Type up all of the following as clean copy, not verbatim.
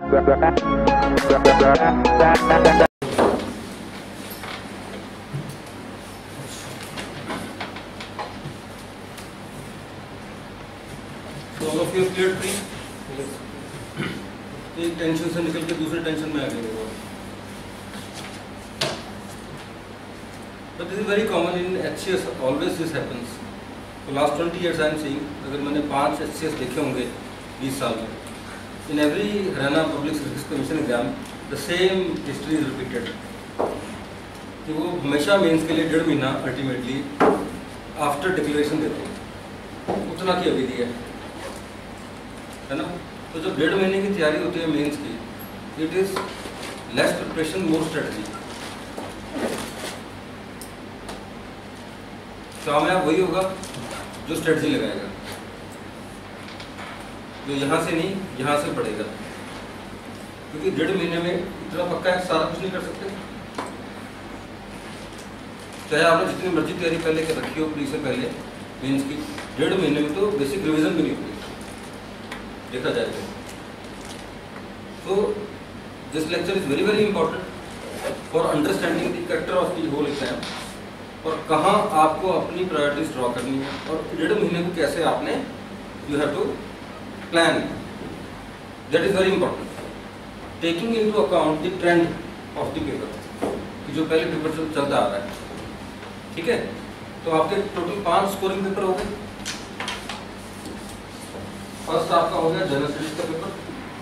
All of you clear थी? एक tension से निकल के दूसरे टेंशन में आ गए। But this is very common in HCS. Always this happens. For last 20 years I am seeing, अगर मैंने 5 HCS देखे होंगे 20 साल में, in every Haryana Public Service Commission exam, the same history is repeated. कि वो हमेशा मेंस के लिए 1.5 महीना अल्टीमेटली आफ्टर डिक्लेरेशन देते हैं, उतना की अवधि है ना। तो जब 1.5 महीने की तैयारी होती है मेंस की, it is less preparation more strategy. कामयाब वही होगा जो स्ट्रेटजी लगाएगा, जो यहाँ से नहीं यहाँ से पढ़ेगा, क्योंकि 1.5 महीने में इतना पक्का है सारा कुछ नहीं कर सकते। चाहे आपने जितनी मर्जी तैयारी पहले कर रखी हो प्री से पहले मेंस की, 1.5 महीने में तो बेसिक रिवीजन भी नहीं होगी देखा जाए तो। This lecture is very very important for understanding the character of the whole exam, और कहाँ आपको अपनी प्रायोरिटीज ड्रॉ करनी है, और 1.5 महीने को कैसे आपने you have to plan. That is very important, taking into account the trend of the paper, कि जो पहले पेपर चलता आ रहा है। ठीक है, तो आपके टोटल 5 स्कोरिंग पेपर हो गए। फर्स्ट आपका हो गया जनरल स्टडीज का पेपर,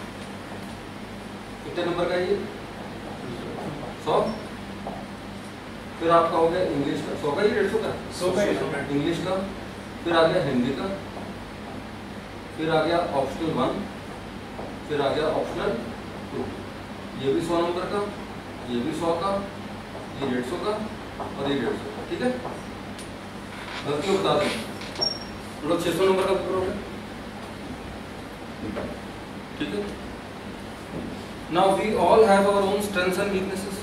कितने नंबर का ये 100। फिर आपका हो गया इंग्लिश का 100 का, ये 150 का 100 का इंग्लिश का। फिर आ गया हिंदी का, फिर आ गया ऑप्शनल 1, फिर आ गया ऑप्शनल 2, ये भी 100 नंबर का, ये भी 100 का, ये 150 का और ये 150 का। ठीक है, गलती बता दें, टोटल 600 नंबर का पेपर हो गया। ठीक है, now we all have our own strengths and weaknesses.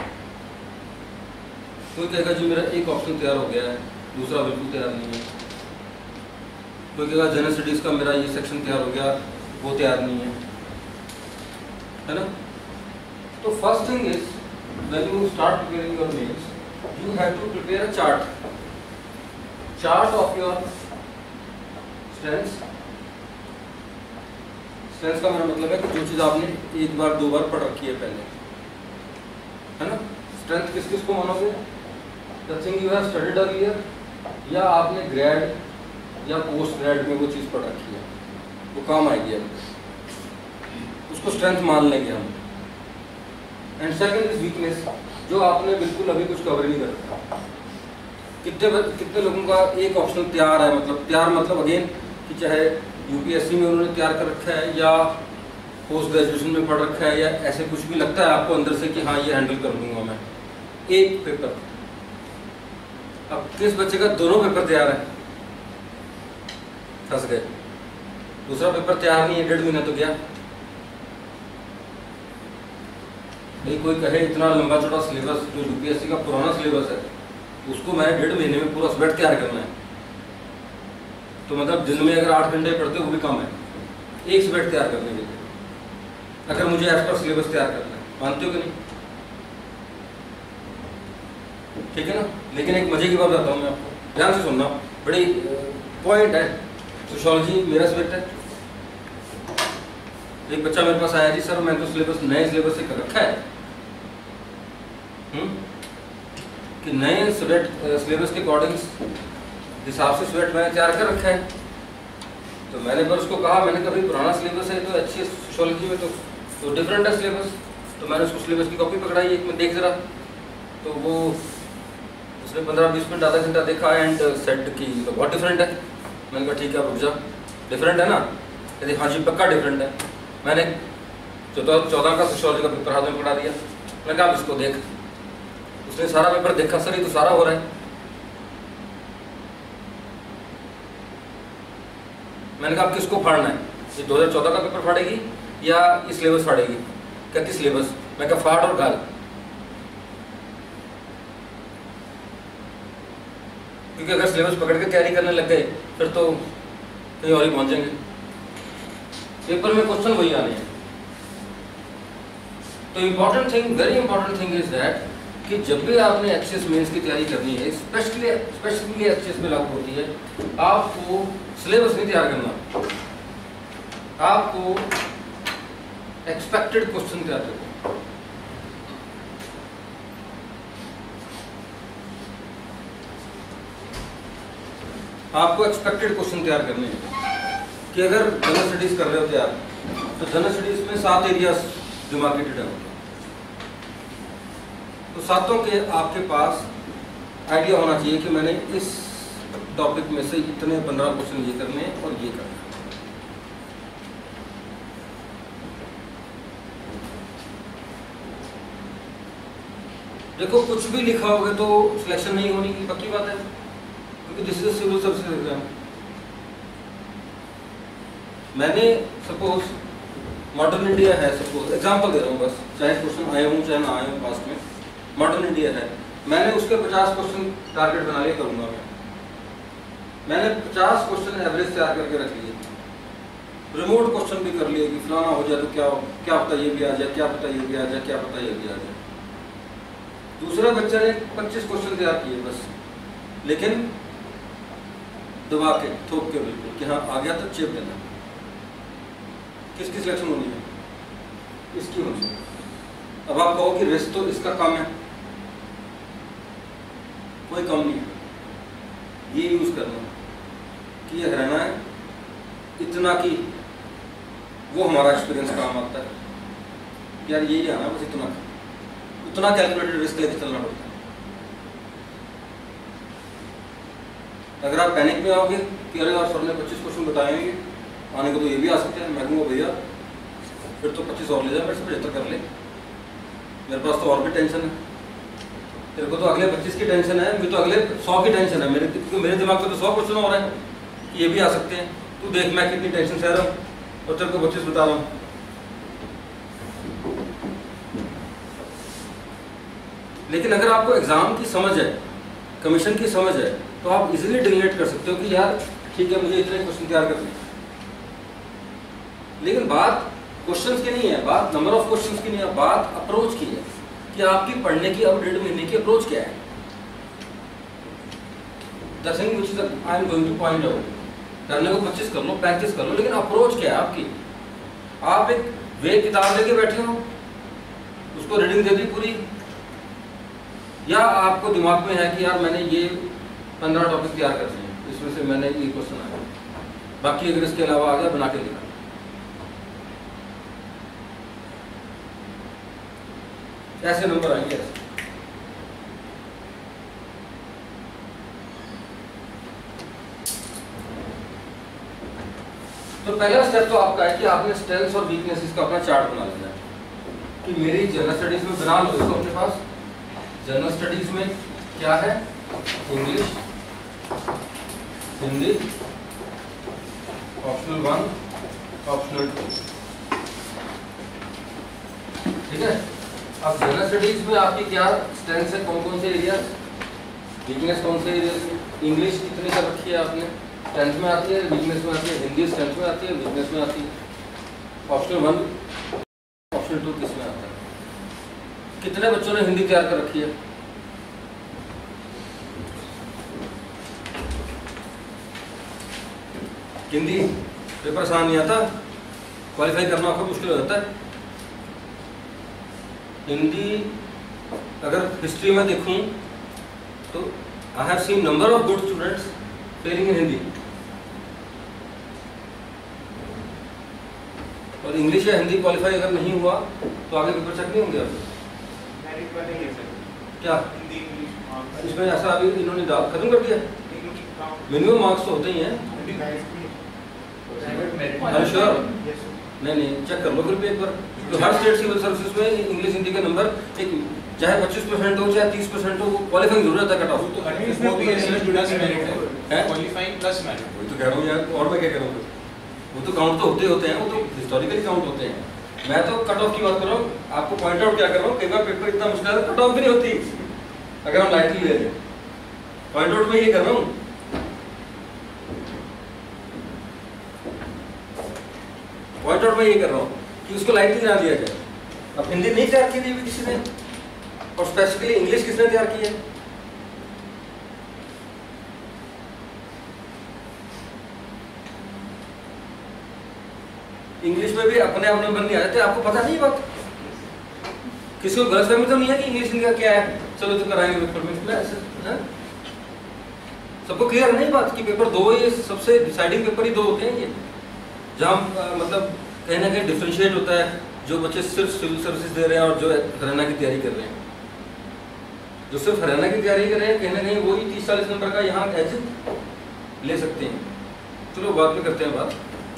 कोई कहेगा जी मेरा एक ऑप्शन तैयार हो गया है, दूसरा बिल्कुल तैयार नहीं है। कोई कहेगा जनरल स्टडीज का मेरा ये सेक्शन तैयार हो गया, वो तैयार नहीं है ना। तो first thing is when you start preparing your mains, you have to prepare a chart of your strengths. Strengths का मेरा मतलब है कि जो चीज़ आपने एक बार 2 बार पढ़ रखी है पहले, है ना। स्ट्रेंथ किस किस को मानोगे? The thing you have studied earlier, या आपने ग्रेड या पोस्ट ग्रेड में वो चीज़ पढ़ रखी है, वो काम आएगी अब, उसको स्ट्रेंथ मान लेंगे हम। एंड सेकंड इज वीकनेस, जो आपने बिल्कुल अभी कुछ कवर नहीं कर रखा। कितने लोगों का एक ऑप्शन तैयार है, मतलब तैयार मतलब अगेन कि चाहे यूपीएससी में उन्होंने तैयार कर रखा है या पोस्ट ग्रेजुएशन में पढ़ रखा है, या ऐसे कुछ भी लगता है आपको अंदर से कि हाँ ये हैंडल कर लूँगा मैं, एक पेपर। अब किस बच्चे का दोनों पेपर तैयार है, फंस गए। दूसरा पेपर तैयार नहीं है, 1.5 महीना तो गया। नहीं कोई कहे इतना लंबा चौड़ा सिलेबस जो यूपीएससी का पुराना सिलेबस है, उसको मैं 1.5 महीने में पूरा स्वेट तैयार करना है, तो मतलब दिन में अगर 8 घंटे पढ़ते वो भी कम है एक स्वेट तैयार करने के लिए, अगर मुझे एज पर सिलेबस तैयार करना है। मानते हो कि नहीं? ठीक है ना। लेकिन एक मजे की बात बताता हूँ मैं आपको, ध्यान से सुनना, बड़ी पॉइंट है। सोशियोलॉजी मेरा सब्जेक्ट है। एक बच्चा मेरे पास आया, जी सर मैं तो सिलेबस नए सिलेबस से कर रखा है, कि नए सिलेबस के अकॉर्डिंग हिसाब से स्वेट मैंने तैयार कर रखा है। तो मैंने पर उसको कहा, मैंने कभी पुराना सिलेबस है तो HCS सोशियोलॉजी में तो डिफरेंट है सिलेबस। तो मैंने उसको सिलेबस की कॉपी पकड़ाई, एक में देख जरा, तो वो उसने 15-20 मिनट आधा घंटा देखा एंड सेट की तो बहुत डिफरेंट है। मैंने कहा ठीक है रुक जा, डिफरेंट है ना? कहते हाँ जी पक्का डिफरेंट है। मैंने 14 का सोशियोलॉजी का पेपर हाथ में पकड़ा दिया, मैंने कहा अब इसको देख। उसने सारा पेपर देखा, सर ये तो सारा हो रहा है। मैंने कहा अब किसको फाड़ना है, ये 2014 का पेपर फाड़ेगी या ये सिलेबस फाड़ेगी? कहती सिलेबस। मैं कहा फाड़ और गाल, क्योंकि अगर सिलेबस पकड़ के तैयारी करने लग गए फिर तो कहीं और ही पहुंचेंगे। पेपर में क्वेश्चन वही आने हैं, तो important thing, very important thing is that कि जब भी आपने HCS मेंस की तैयारी करनी है, स्पेशली HCS में लागू होती है, आपको सिलेबस नहीं तैयार करना, आपको एक्सपेक्टेड क्वेश्चन तैयार करना। आपको एक्सपेक्टेड क्वेश्चन तैयार करने हैं कि अगर जनरल स्टडीज कर रहे होते आप, तो जनरल स्टडीज में 7 एरियाज डिमार्केटेड हैं, तो सातों के आपके पास आइडिया होना चाहिए कि मैंने इस टॉपिक में से इतने 15 क्वेश्चन ये करने हैं और ये करना है। देखो कुछ भी लिखा होगा तो सिलेक्शन नहीं होने की पक्की बात है, क्योंकि this is civil services exam. मैंने सपोज मॉडर्न इंडिया है, सपोज एग्जांपल दे रहा हूँ बस, चाहे क्वेश्चन आए हूँ चाहे ना आए हूँ पास्ट में, मॉडर्न इंडिया है, मैंने उसके 50 क्वेश्चन टारगेट बना लिया करूँगा मैंने 50 क्वेश्चन एवरेज तैयार करके रख लिए, रिमोट क्वेश्चन भी कर लिए कि फलाना हो जाए तो क्या पता ये भी आ जाए, क्या पता ये भी आ जाए, क्या पता ये भी आ जाए। दूसरे बच्चे ने 25 क्वेश्चन तैयार किए बस, लेकिन दबा के थोक के बिल्कुल कि हाँ आ गया तो चेप देना। किसकी सिलेक्शन होनी है? इसकी होनी है। अब आप कहो कि रिस्क तो इसका कम है, कोई कम नहीं है, ये यूज करना कि ये रहना है इतना कि वो हमारा एक्सपीरियंस काम आता है यार, यही आना बस उतना कैलकुलेटेड रिस्क लेके चलना पड़ता है। अगर आप पैनिक में आओगे कि अरे यार सर ने 25 क्वेश्चन बताए हैं, आने को तो ये भी आ सकते हैं, मैं कहूँगा भैया फिर तो 25 और ले जाए, मेरे से 75 कर ले, मेरे पास तो और भी टेंशन है, तेरे को तो अगले 25 की टेंशन है, मुझे तो अगले 100 की टेंशन है, मेरे दिमाग में तो 100 क्वेश्चन हो रहे हैं कि ये भी आ सकते हैं, तू देख मैं कितनी टेंशन सह रहा हूँ और तेरे को 25 बता रहा हूँ। लेकिन अगर आपको एग्जाम की समझ है, कमीशन की समझ है, तो आप इजीली डिलीनेट कर सकते हो कि यार ठीक है मुझे इतने क्वेश्चन तैयार करने। लेकिन बात क्वेश्चंस की नहीं है, बात नंबर ऑफ क्वेश्चंस की नहीं है, बात अप्रोच की है कि आपकी पढ़ने की अब 1.5 महीने की अप्रोच क्या है। The thing which is I am going to point out, करने को 25 कर लो, 35 कर लो, लेकिन अप्रोच क्या है आपकी। आप एक वे किताब लेके बैठे हो, उसको रीडिंग दे दी पूरी, या आपको दिमाग में है कि यार मैंने ये 15 टॉपिक तैयार करते हैं, इसमें से मैंने ये क्वेश्चन आया, बाकी अगर इसके अलावा आ गया बना के लिखा। ऐसे नंबर आएंगे ऐसे। तो पहला स्टेप तो आपका है कि आपने स्ट्रेंथ्स और वीकनेसेस का अपना चार्ट बना लेना है कि मेरी जनरल स्टडीज में बना लो इसको अपने पास। जनरल स्टडीज में क्या है? इंग्लिश, हिंदी, ऑप्शनल 1, ऑप्शनल 2, ठीक है। अब जनरल स्टडीज में आपकी क्या स्ट्रेंथ है, कौन कौन से एरियाज, वीकनेस कौन से एरियाज। इंग्लिश कितनी कर रखी है आपने, स्ट्रेंथ में आती है, वीकनेस में आती है। हिंदी स्ट्रेंथ में आती है, वीकनेस में आती है। ऑप्शनल 1, ऑप्शनल 2 किस में आता है। कितने बच्चों ने हिंदी तैयार कर रखी है? हिंदी पेपर आसान नहीं आता, क्वालिफाई करना आपको मुश्किल हो जाता है। हिंदी अगर हिस्ट्री में देखूं तो I have seen number of good students failing in Hindi. और इंग्लिश या हिंदी क्वालिफाई अगर नहीं हुआ तो आगे पेपर चेक नहीं होंगे आपके। क्या इसमें ऐसा अभी इन्होंने खत्म कर दिया? मिनिमम मार्क्स तो होते ही हैं। श्योर? नहीं चेक कर लो फिर भी एक बार। तो हर स्टेट सिविल सर्विसेज में इंग्लिश हिंदी के नंबर एक चाहे 25% हो चाहे 30% हो, वो क्वालिफाइंग जरूर रहता है कट ऑफ। तो क्वालिफाइंग प्लस मेरिट, वही तो कह रहा हूँ यार, और मैं क्या कह रहा हूँ, वो तो काउंट तो होते हैं, वो तो हिस्टोरिकली काउंट होते हैं। मैं तो कट ऑफ की बात कर रहा हूँ, आपको पॉइंट आउट क्या कर रहा हूँ, कई बार पेपर इतना मुश्किल है कट ऑफ भी नहीं होती अगर हम लाइटली ले लें। पॉइंट आउट में ये कर रहा हूँ, पॉइंट आउट में ये कर रहा हूँ कि उसको लाइटली ना लिया जाए। अब हिंदी नहीं तैयार की थी किसी ने, और स्पेसिफिकली इंग्लिश किसने तैयार की है? इंग्लिश में भी अपने आप नंबर नहीं आ जाते, आपको पता नहीं बात? किसी को गलतफहमी तो नहीं है कि इंग्लिश इनका क्या है, चलो तो कराएंगे पेपर में ऐसे, सबको क्लियर नहीं बात कि पेपर दो, ये सबसे डिसाइडिंग पेपर ही दो होते हैं ये, जहाँ मतलब कहीं ना कहीं डिफरेंशिएट होता है जो बच्चे सिर्फ सिविल सर्विसेज दे रहे हैं और जो हरियाणा की तैयारी कर रहे हैं। जो सिर्फ हरियाणा की तैयारी कर रहे हैं कहीं ना कहीं वही 30-40 नंबर का यहाँ एग्जिट ले सकते हैं। चलो बाद में करते हैं बात।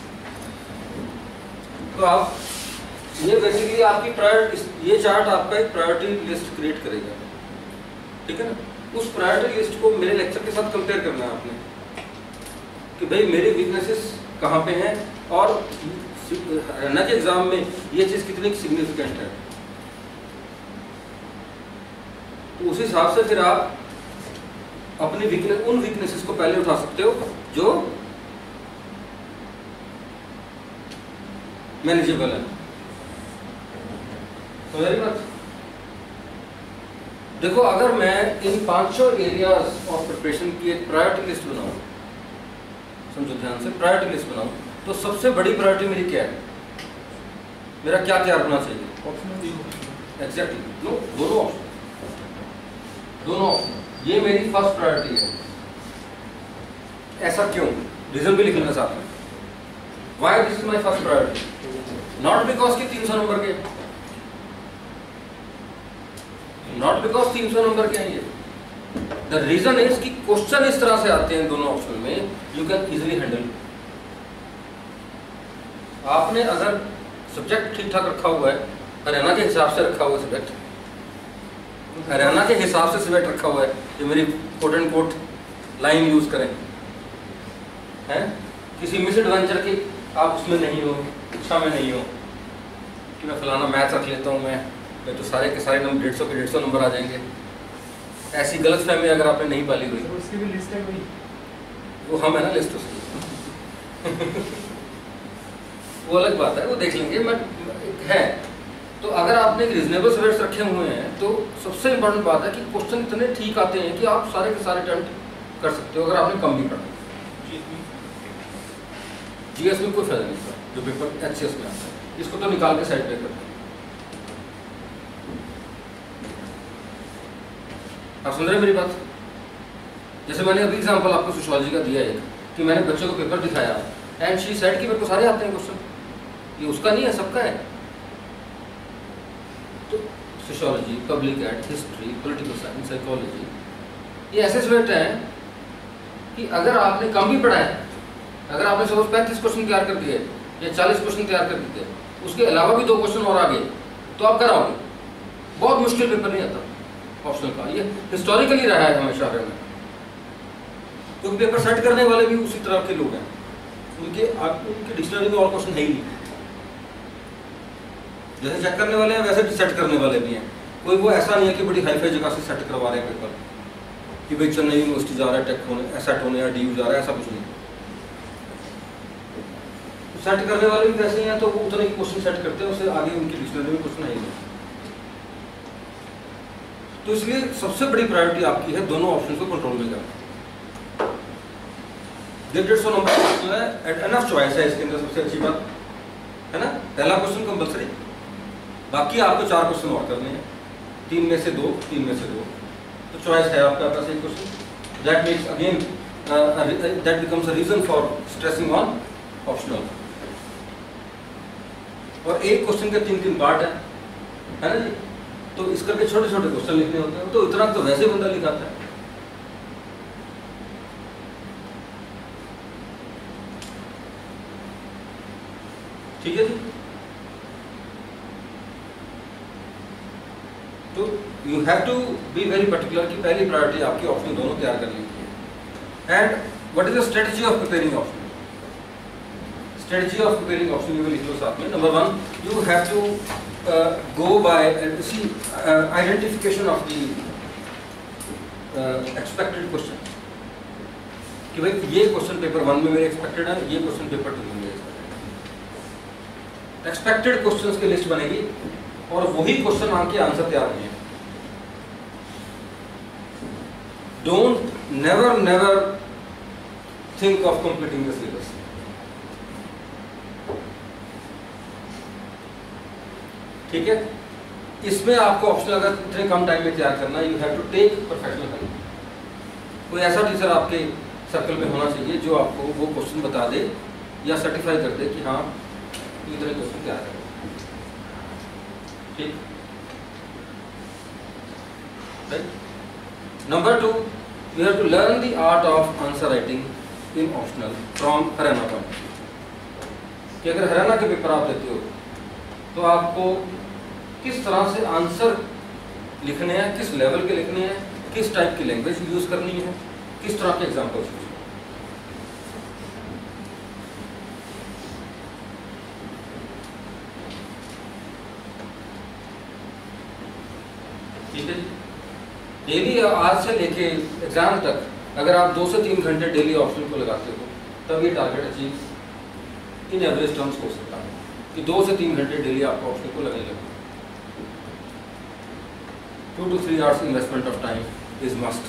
तो आप ये बेसिकली आपकी प्रायोरिटी, ये चार्ट आपका एक प्रायोरिटी लिस्ट क्रिएट करेगा, ठीक है ना। उस प्रायोरिटी लिस्ट को मेरे लेक्चर के साथ कंपेयर करना है आपने कि भाई मेरे वीकनेसेस कहाँ पे हैं और हरियाणा के एग्जाम में ये चीज़ कितनी सिग्निफिकेंट है। तो उस हिसाब से फिर आप अपनी उन वीकनेसेस को पहले उठा सकते हो जो मैनेजेबल है। तो मेरी बात देखो, अगर मैं इन 500 एरियाज ऑफ प्रिपरेशन की एक प्रायोरिटी लिस्ट बनाऊं, समझो ध्यान से, प्रायोरिटी लिस्ट बनाऊं, तो सबसे बड़ी प्रायोरिटी मेरी क्या है? मेरा क्या तैयार होना चाहिए? ऑप्शन एग्जैक्टली, नो, दोनों ऑप्शन, ये मेरी फर्स्ट प्रायोरिटी है। ऐसा क्यों? रीजन भी लिख लेना साथ में। Why this is my first priority? Not because कि 300 नंबर के, नॉट बिकॉज 300 नंबर के हैं ये। द रीजन इज कि क्वेश्चन इस तरह से आते हैं दोनों ऑप्शन में, यू कैन इजिली हैंडल। आपने अगर सब्जेक्ट ठीक ठाक रखा हुआ है, हरियाणा के हिसाब से रखा हुआ है सब्जेक्ट, हरियाणा के हिसाब से सब्जेक्ट रखा हुआ है, जो मेरी quote and quote line use करें, हैं किसी मिस एडवेंचर की आप उसमें नहीं हो, इच्छा में नहीं हो कि मैं फलाना मैथ रख लेता हूँ, मैं तो सारे के सारे नंबर 150 के 150 नंबर आ जाएंगे। ऐसी गलत फहमी अगर आपने नहीं पाली हुई, तो उसकी भी लिस्ट है कोई, वो हम है ना लिस्ट उसकी वो अलग बात है, वो देख लेंगे, बट है। तो अगर आपने एक रीजनेबल सब्जेक्ट्स रखे हुए हैं तो सबसे इंपॉर्टेंट बात है कि क्वेश्चन इतने ठीक आते हैं कि आप सारे के सारे अटेम्प्ट कर सकते हो अगर आपने कम भी पढ़ा। जीएस में कोई फायदा नहीं था, जो पेपर HCS में आता है, इसको तो निकाल के साइड पे करते हैं। आप सुन रहे हैं मेरी बात? जैसे मैंने अभी एग्जांपल आपको सोशियोलॉजी का दिया है कि मैंने बच्चों को पेपर दिखाया एंड शी सेड कि मेरे को सारे आते हैं क्वेश्चन, ये उसका नहीं है, सबका है। तो sociology, public ad, history, political science, psychology, ये ऐसे सब्जेक्ट हैं कि अगर आपने कम भी पढ़ा है, अगर आपने सपोज 35 क्वेश्चन तैयार कर दिए या 40 क्वेश्चन तैयार कर दिए, उसके अलावा भी 2 क्वेश्चन और आ गए, तो आप कराओगे। बहुत मुश्किल पेपर नहीं आता ऑप्शनल का, ये हिस्टोरिकली रहा है हमेशा में, क्योंकि पेपर सेट करने वाले भी उसी तरह के लोग हैं, उनके डिक्शनरी में और क्वेश्चन है ही नहीं। जैसे चेक करने वाले हैं वैसे सेट करने वाले भी हैं। कोई वो ऐसा नहीं है कि बड़ी हाईफाई जगह से सेट करवा रहे हैं पेपर कि भाई चेन्नई यूनिवर्सिटी जा रहा है टेक होने, सेट होने या DU जा रहा है, ऐसा कुछ नहीं। सेट करने वाले भी वैसे हैं, तो वो उतने ही क्वेश्चन सेट करते हैं, उससे आगे उनकी डिक्शनरी में क्वेश्चन है ही नहीं। तो इसलिए सबसे बड़ी प्रायोरिटी आपकी है दोनों ऑप्शन को कंट्रोल में करना। 150 नंबर जो है एनफ चॉइस है इसके अंदर, सबसे अच्छी बात है ना। पहला क्वेश्चन कंपलसरी, बाकी आपको 4 क्वेश्चन और करने हैं, 3 में से 2, 3 में से 2, तो चॉइस है आपका पास एक question. That makes again that becomes a reason for stressing on optional. और एक क्वेश्चन के 3-3 पार्ट है ना जी, तो इस करके छोटे छोटे क्वेश्चन लिखने होते हैं, तो इतना तो वैसे बंदा लिखाता है। ठीक है जी। तो you have to be very particular कि पहली प्रायोरिटी आपकी ऑप्शन दोनों तैयार करने की है। And what is the strategy of preparing option? Strategy of preparing option you will लिख लो साथ में। Number 1, you have to go by identification of the expected question, कि भाई ये क्वेश्चन पेपर 1 में मेरे एक्सपेक्टेड है, ये क्वेश्चन पेपर 2 में मेरे एक्सपेक्टेड। एक्सपेक्टेड क्वेश्चंस की लिस्ट बनेगी और वही क्वेश्चन आके आंसर तैयार नहीं है। Don't never think of completing the syllabus. ठीक है, इसमें आपको ऑप्शन अगर इतने कम टाइम में तैयार करना, you have to take professional help. कोई ऐसा टीचर आपके सर्कल में होना चाहिए जो आपको वो क्वेश्चन बता दे या सर्टिफाई कर दे कि हाँ इतने क्वेश्चन तैयार करें। ठीक, right. Number 2, you have to learn the art of answer writing in optional from Haryana point. कि अगर हरियाणा के पेपर आप देते हो तो आपको किस तरह से आंसर लिखने हैं, किस लेवल के लिखने हैं, किस टाइप की लैंग्वेज यूज करनी है, किस तरह के एग्जाम्पल्स यूज। ठीक है जी। डेली आज से लेके एग्जाम तक अगर आप 2 से 3 घंटे डेली ऑप्शन को लगाते हो तब ये target achieve in average terms हो सकता है कि 2 से 3 घंटे डेली आपको ऑप्शन को लगने लगे। 2 to 3 hours investment of time is must.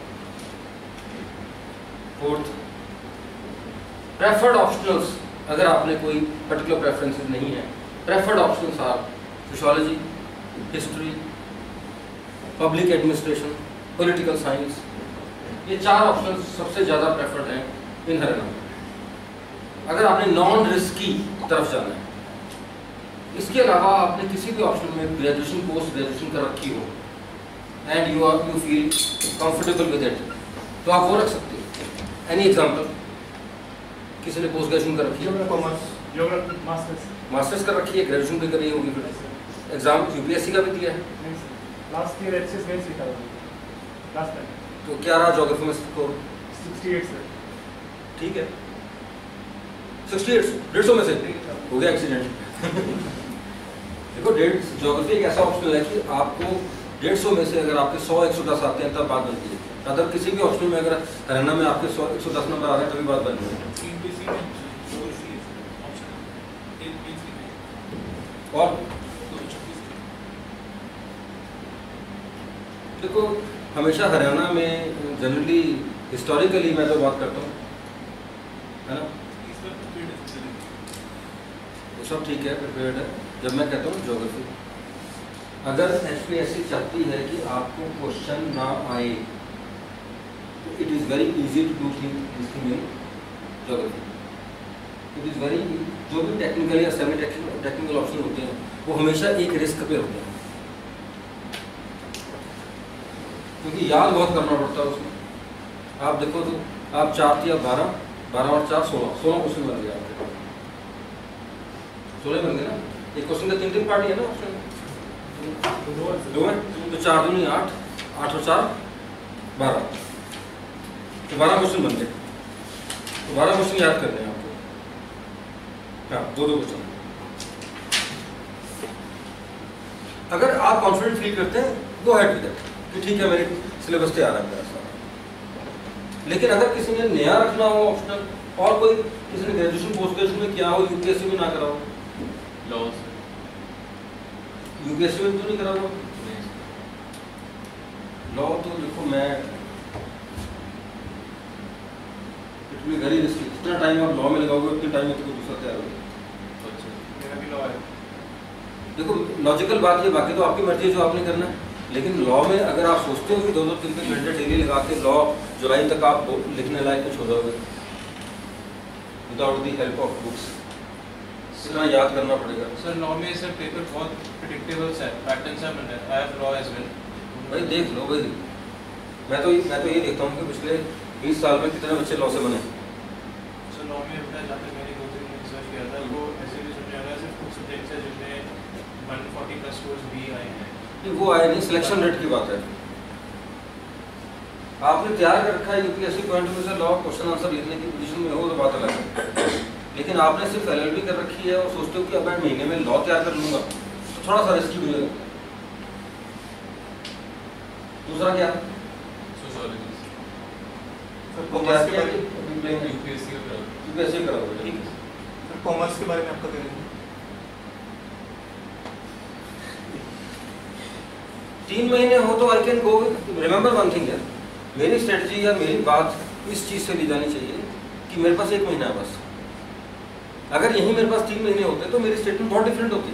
Fourth, preferred optionals, अगर आपने कोई particular preferences नहीं है, preferred options are sociology, history, public administration, political science। ये 4 options सबसे ज़्यादा preferred हैं इन हरियाणा। अगर आपने नॉन रिस्की तरफ जाना है, इसके अलावा आपने किसी भी ऑप्शन में ग्रेजुएशन, पोस्ट ग्रेजुएशन कर रखी हो and you feel comfortable with it, तो आप वो रख सकते हो। Any example? किसी ने पोस्ट ग्रेजुएशन कर रखी है, ज्योग्राफी मास्टर्स कर रखी है, ग्रेजुएशन भी करी होगी, फिर एग्जाम यूपीएससी का भी दिया है। लास्ट ईयर HCS में सीखा लास्ट टाइम। तो क्या रहा ज्योग्राफी में स्कोर? 68 से। ठीक है, 68 150 में से हो गया एक्सीडेंट। देखो, ज्योग्राफी एक ऐसा ऑप्शन है कि आपको 150 में से अगर आपके 100 110 आते हैं तब बात बनती है। अगर किसी भी ऑप्शन में अगर हरियाणा में आपके 100 110 नंबर आ रहे हैं तभी बात बनती है। और देखो, हमेशा हरियाणा में जनरली हिस्टोरिकली मैं तो बात करता हूँ, है ना, वो सब ठीक है, प्रिपेयर्ड है। जब मैं कहता हूँ ज्योग्राफी, अगर HPSC चाहती है कि आपको क्वेश्चन ना आए तो it is very easy to do this thing in geography. It is very, जो भी टेक्निकल या सेमी टेक्निकल ऑप्शन होते हैं वो हमेशा एक रिस्क पे होते हैं, क्योंकि याद बहुत करना पड़ता है उसमें। आप देखो तो आप 4 या 12, 12 और 4 16 क्वेश्चन बन गया आपके, 16 बन गए ना। एक क्वेश्चन का 3 पार्ट है ना ऑप्शन, 2 है तो 4 दूनी 8, 8 और 4 12, तो 12 क्वेश्चन बन गए। तो 12 क्वेश्चन याद करने हैं आपको, हाँ, 2 क्वेश्चन। अगर आप कॉन्फिडेंट फील करते हैं, गो अहेड विद दैट कि ठीक है, मेरे सिलेबस तैयार है मेरा सारा। लेकिन अगर किसी ने नया रखना हो ऑप्शनल, और कोई किसी ने ग्रेजुएशन पोस्ट ग्रेजुएशन में किया हो, यूपीएससी में ना करा हो, यूपीएससी में तो नहीं करा हुआ लॉ, तो देखो मैं इट विल वेरी रिस्की। जितना टाइम आप लॉ में लगाओगे उतने टाइम में तो दूसरा तैयार होगा। देखो, लॉजिकल बात ये, बाकी तो आपकी मर्जी है जो आपने करना है, लेकिन लॉ में अगर आप सोचते हो कि 2-2 3-3 घंटे डेली लगा के लॉ जुलाई तक आप लिखने लायक कुछ हो जाओगे without the help of books, इतना याद करना पड़ेगा। सर, लॉ में सर पेपर बहुत प्रेडिक्टेबल है, पैटर्न सा बन रहा है। I have law as well. भाई देख लो भाई, मैं तो ये देखता हूँ कि पिछले 20 साल में कितने बच्चे लॉ से बने। सर, लॉ में होता है, जहाँ तक मैंने 2-3 रिसर्च किया था, वो ऐसे भी समझ आ रहा है सिर्फ कुछ सब्जेक्ट्स है जिनमें 140+ स्कोर्स भी आए हैं। वो आए नहीं, सिलेक्शन रेट की बात है। आपने तैयार कर रखा है यूपीएससी पॉइंट में से लॉ क्वेश्चन आंसर लिखने की पोजीशन में हो तो बात अलग है, लेकिन आपने सिर्फ LLB कर रखी है और सोचते हो कि अब मैं महीने में लॉ तैयार कर लूंगा, तो थोड़ा सा रिस्की हो जाएगा। दूसरा क्या, सोशियोलॉजी वो क्या किया यूपीएससी करा होगा, ठीक है। कॉमर्स के बारे में आपका क्या कहना है? 3 महीने हो तो I can go with, remember one thing यार, मेरी स्ट्रेटजी या मेरी बात इस चीज़ से ली जानी चाहिए कि मेरे पास 1 महीना है बस। अगर यही मेरे पास 3 महीने होते तो मेरी स्टेटमेंट बहुत डिफरेंट होती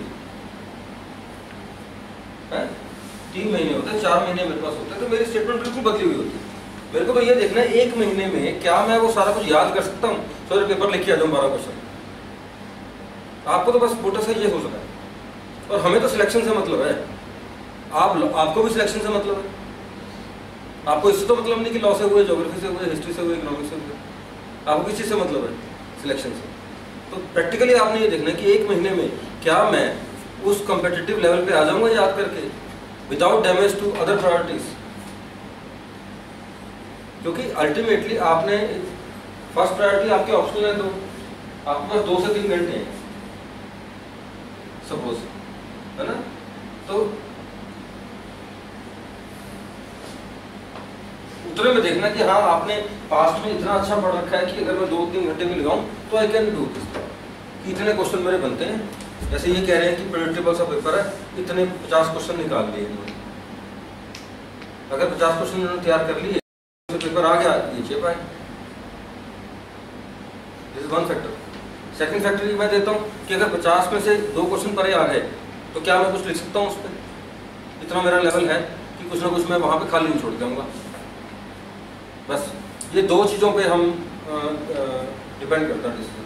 है। 3 महीने होते, 4 महीने मेरे पास होते तो मेरी स्टेटमेंट बिल्कुल बदली हुई होती। मेरे को तो ये देखना है 1 महीने में क्या मैं वो सारा कुछ याद कर सकता हूँ, सो पेपर लिख के आ जाऊँ 12 क्वेश्चन। आपको तो बस मोटा सा ये हो सका है, और हमें तो सिलेक्शन से मतलब है, आपको भी सिलेक्शन से मतलब है। आपको इससे तो मतलब नहीं कि लॉ से हुए, ज्योग्राफी से हुए, हिस्ट्री से हुए, इकोनॉमिक्स से हुए, आपको किस चीज़ से मतलब है, सिलेक्शन से। तो प्रैक्टिकली आपने ये देखना है कि 1 महीने में क्या मैं उस कॉम्पिटिटिव लेवल पे आ जाऊंगा याद करके, without damage to other priorities. क्योंकि अल्टीमेटली आपने फर्स्ट प्रायोरिटी आपके ऑप्शनल है, तो आपके पास 2 से 3 घंटे हैं सपोज, है ना। तो उतने में देखना कि हाँ आपने पास्ट में इतना अच्छा पढ़ रखा है कि अगर मैं 2-3 घंटे में लगाऊं तो आई कैन डू दिस, कि इतने क्वेश्चन मेरे बनते हैं। जैसे ये कह रहे हैं कि प्रेडिक्टेबल सा पेपर है, इतने 50 क्वेश्चन निकाल लिए इन्होंने। अगर 50 क्वेश्चन इन्होंने तैयार कर लिए तो पेपर आ गया, ये चेप आए। This is one factor. Second factor ये मैं देता हूँ कि अगर 50 में से 2 क्वेश्चन परे आ गए तो क्या मैं कुछ लिख सकता हूँ उस पर? इतना मेरा लेवल है कि कुछ ना कुछ मैं वहाँ पे खाली नहीं छोड़ दूँगा। बस ये 2 चीज़ों पे हम डिपेंड करता है डिसीजन।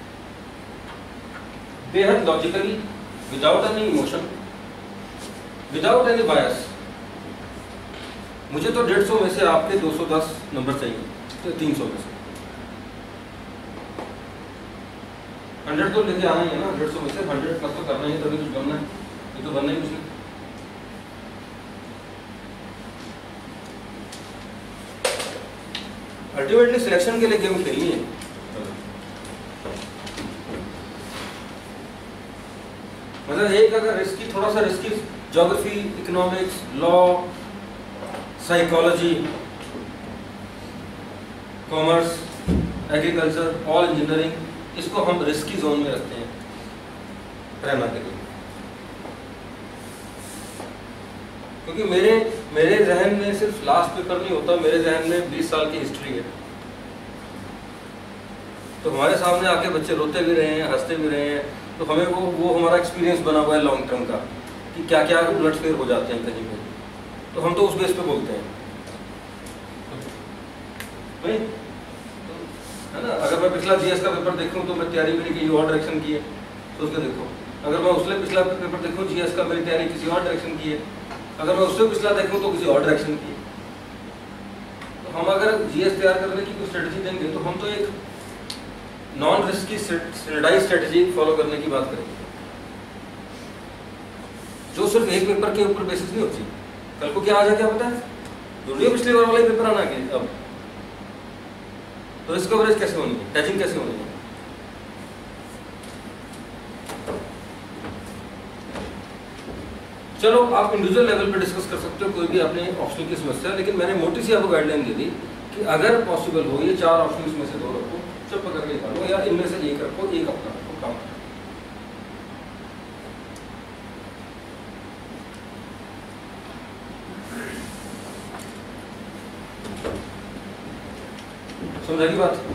बेहद logically, without any emotion, without any bias. मुझे तो 150 में से आपके 210 नंबर चाहिए, तो 300 में से 100 तो लेके आना ही है ना। 150 में से 100 प्लस तो करना ही है, तभी कुछ बनना है। ये तो बनना ही कुछ नहीं। अल्टीमेटली सिलेक्शन के लिए गेम खेलनी है। मतलब एक अगर रिस्की, थोड़ा सा risky geography, economics, law, psychology, commerce, agriculture, all engineering, इसको हम रिस्की जोन में रखते हैं रहना के लिए। क्योंकि मेरे जहन में सिर्फ लास्ट पेपर नहीं होता, मेरे जहन में 20 साल की हिस्ट्री है। तो हमारे सामने आके बच्चे रोते भी रहे हैं, हंसते भी रहे हैं, तो हमें वो हमारा एक्सपीरियंस बना हुआ है लॉन्ग टर्म का, कि क्या क्या उलटफेर हो जाते हैं कहीं पे। तो हम तो उस बेस पे बोलते हैं, नहीं है ना। अगर मैं पिछला जीएस का पेपर देखूं तो मैं तैयारी मेरी किसी और डायरेक्शन की है, तो उसको देखो। अगर मैं उससे पिछला पेपर देखूं जीएस का, मेरी तैयारी किसी और डायरेक्शन की है। अगर मैं उससे पिछला देखूं तो किसी और डायरेक्शन की है। तो हम अगर जीएस तैयार करने की कोई स्ट्रेटजी देंगे तो हम तो एक non risky standardised strategy follow करने की बात करेंगे, जो सिर्फ एक पेपर के ऊपर बेसिस नहीं होती। कल को क्या आ जाए क्या पता है, जरूरी पिछले बार वाला ही पेपर आना है अब। तो रिस्क कवरेज कैसे होनी है, हेजिंग कैसे होनी है। चलो आप इंडिविजुअल लेवल पे डिस्कस कर सकते हो कोई भी अपने ऑप्शन की समस्या, लेकिन मैंने मोटी सी आपको गाइडलाइन दे दी कि अगर पॉसिबल हो ये 4 ऑप्शन में से 2 रखो, चुप पकड़ के निकालो, या इनमें से एक रखो, एक अपना रखो, काम। समझा की बात?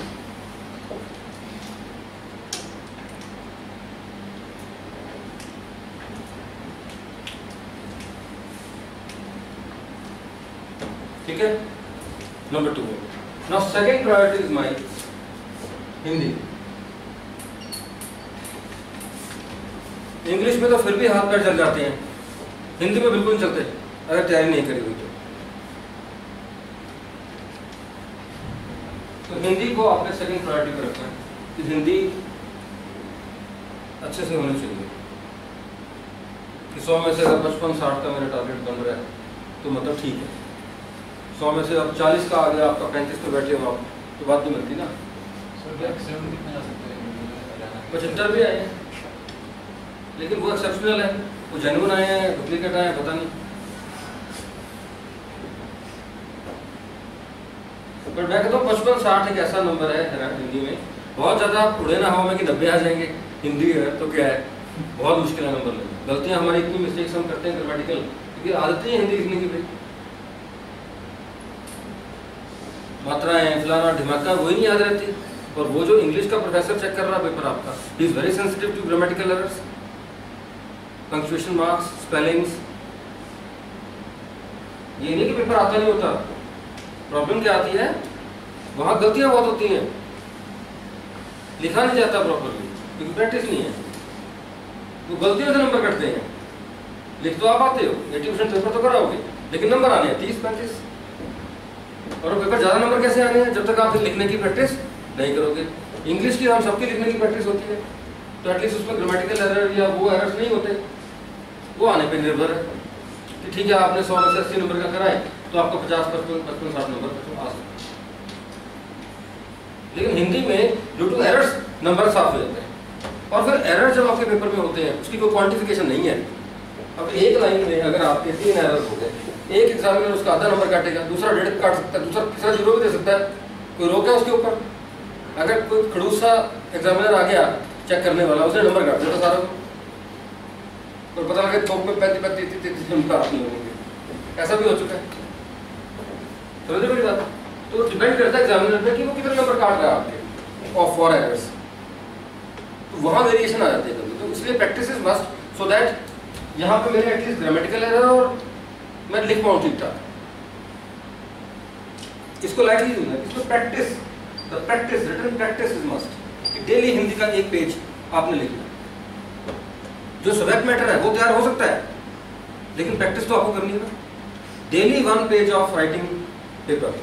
ठीक है, number 2। Now second priority is my Hindi. English में तो फिर भी हाथ पैर चल जाते हैं, हिंदी में बिल्कुल नहीं चलते अगर तैयारी नहीं करी हुई तो हिंदी को आपने सेकंड प्रायोरिटी पर रखना है कि हिंदी अच्छे से होनी चाहिए। कि 100 में से अगर 55-60 का मेरा टारगेट बन रहा है तो मतलब ठीक है। 100 में से अब 40 का आ गया, आपका 35 पे बैठे हो आप, तो बात नहीं मिलती ना। 75 भी आए हैं, लेकिन वो एक्सेप्शनल है, वो जेन्युइन आए हैं, डुप्लीकेट आए हैं, पता नहीं। पर मैं कहता हूँ 55-60 एक ऐसा नंबर है हिंदी में, बहुत ज़्यादा उड़े ना हवा में कि 90 आ जाएंगे। हिंदी है तो क्या है, बहुत मुश्किल है नंबर लेना। गलतियाँ हमारी इतनी मिस्टेक्स हम करते हैं ग्रामेटिकल, क्योंकि आदत ही है हिंदी लिखने की भाई। मात्राएं फलाना ढिमाका वही नहीं याद रहती। और वो जो इंग्लिश का प्रोफेसर चेक कर रहा है पेपर आपका, he is very sensitive to grammatical errors, punctuation marks, spellings. ये नहीं कि पेपर आता नहीं होता, प्रॉब्लम क्या आती है, वहां गलतियां बहुत होती हैं, लिखा नहीं जाता प्रॉपरली क्योंकि प्रैक्टिस नहीं है, वो गलतियों से नंबर कटते हैं। लिख तो आप आते हो, 80% पेपर तो कराओगे, लेकिन नंबर आने हैं 30-35। और वो पेपर ज़्यादा नंबर कैसे आने हैं, जब तक आप लिखने की प्रैक्टिस नहीं करोगे। इंग्लिश की हम सबकी लिखने की प्रैक्टिस होती है, तो एटलीस्ट उसमें ग्रामेटिकल एरर या वो एरर्स नहीं होते, वो आने पे निर्भर है कि ठीक है आपने 100 में से 80 नंबर का कराए तो आपको 50-55-60 नंबर आ सकते हैं। लेकिन हिंदी में ड्यू टू एरर्स नंबर साफ हो जाते हैं। और फिर एरर जब आपके पेपर में होते हैं उसकी कोई क्वांटिफिकेशन नहीं है। अब एक लाइन में अगर आपके 3 एरर हो गए, एक एग्जामिनर उसका आधा नंबर काटेगा, दूसरा 1.5 काट सकता है, दूसरा तीसरा 0 भी दे सकता है, कोई रोक है उसके ऊपर। अगर कोई खड़ूस सा एग्जामिनर आ गया चेक करने वाला, उसने नंबर काट दिया सारा, और पता लगे थोक में 35-33 नंबर आप नहीं होंगे, ऐसा भी हो चुका है। समझे मेरी बात? तो डिपेंड करता है एग्जामिनर पे कि वो कितने नंबर काट रहा है आपके ऑफ फॉर एरर्स, तो वहाँ वेरिएशन आ जाती है कभी। तो इसलिए practice is must, so that यहाँ पे मेरे एटलीस्ट ग्रामेटिकल एरर और मैं लिख पाऊँ ठीक ठाक। इसको लाइटली दूंगा, इसको practice, the practice, written practice is must, कि डेली हिंदी का एक पेज आपने लिखना। जो सब्जेक्ट मैटर है वो तैयार हो सकता है, लेकिन प्रैक्टिस तो आपको करनी है ना। Daily 1 page of writing paper,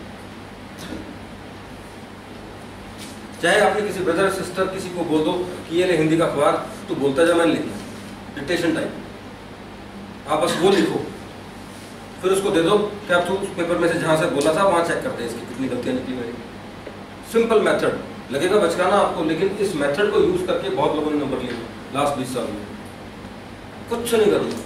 चाहे आपने किसी ब्रदर सिस्टर किसी को बोल दो कि ये ले हिंदी का अखबार, तो बोलता जा मैंने लिखना, डिक्टेशन टाइम, आप बस वो लिखो, फिर उसको दे दो कि आप तो उस पेपर में से जहाँ से बोला था वहाँ चेक करते हैं इसकी कितनी गलतियाँ निकली मेरी। सिंपल मेथड, लगेगा बचकाना आपको, लेकिन इस मेथड को यूज करके बहुत लोगों ने नंबर लिए लास्ट 20 साल में। कुछ नहीं करना,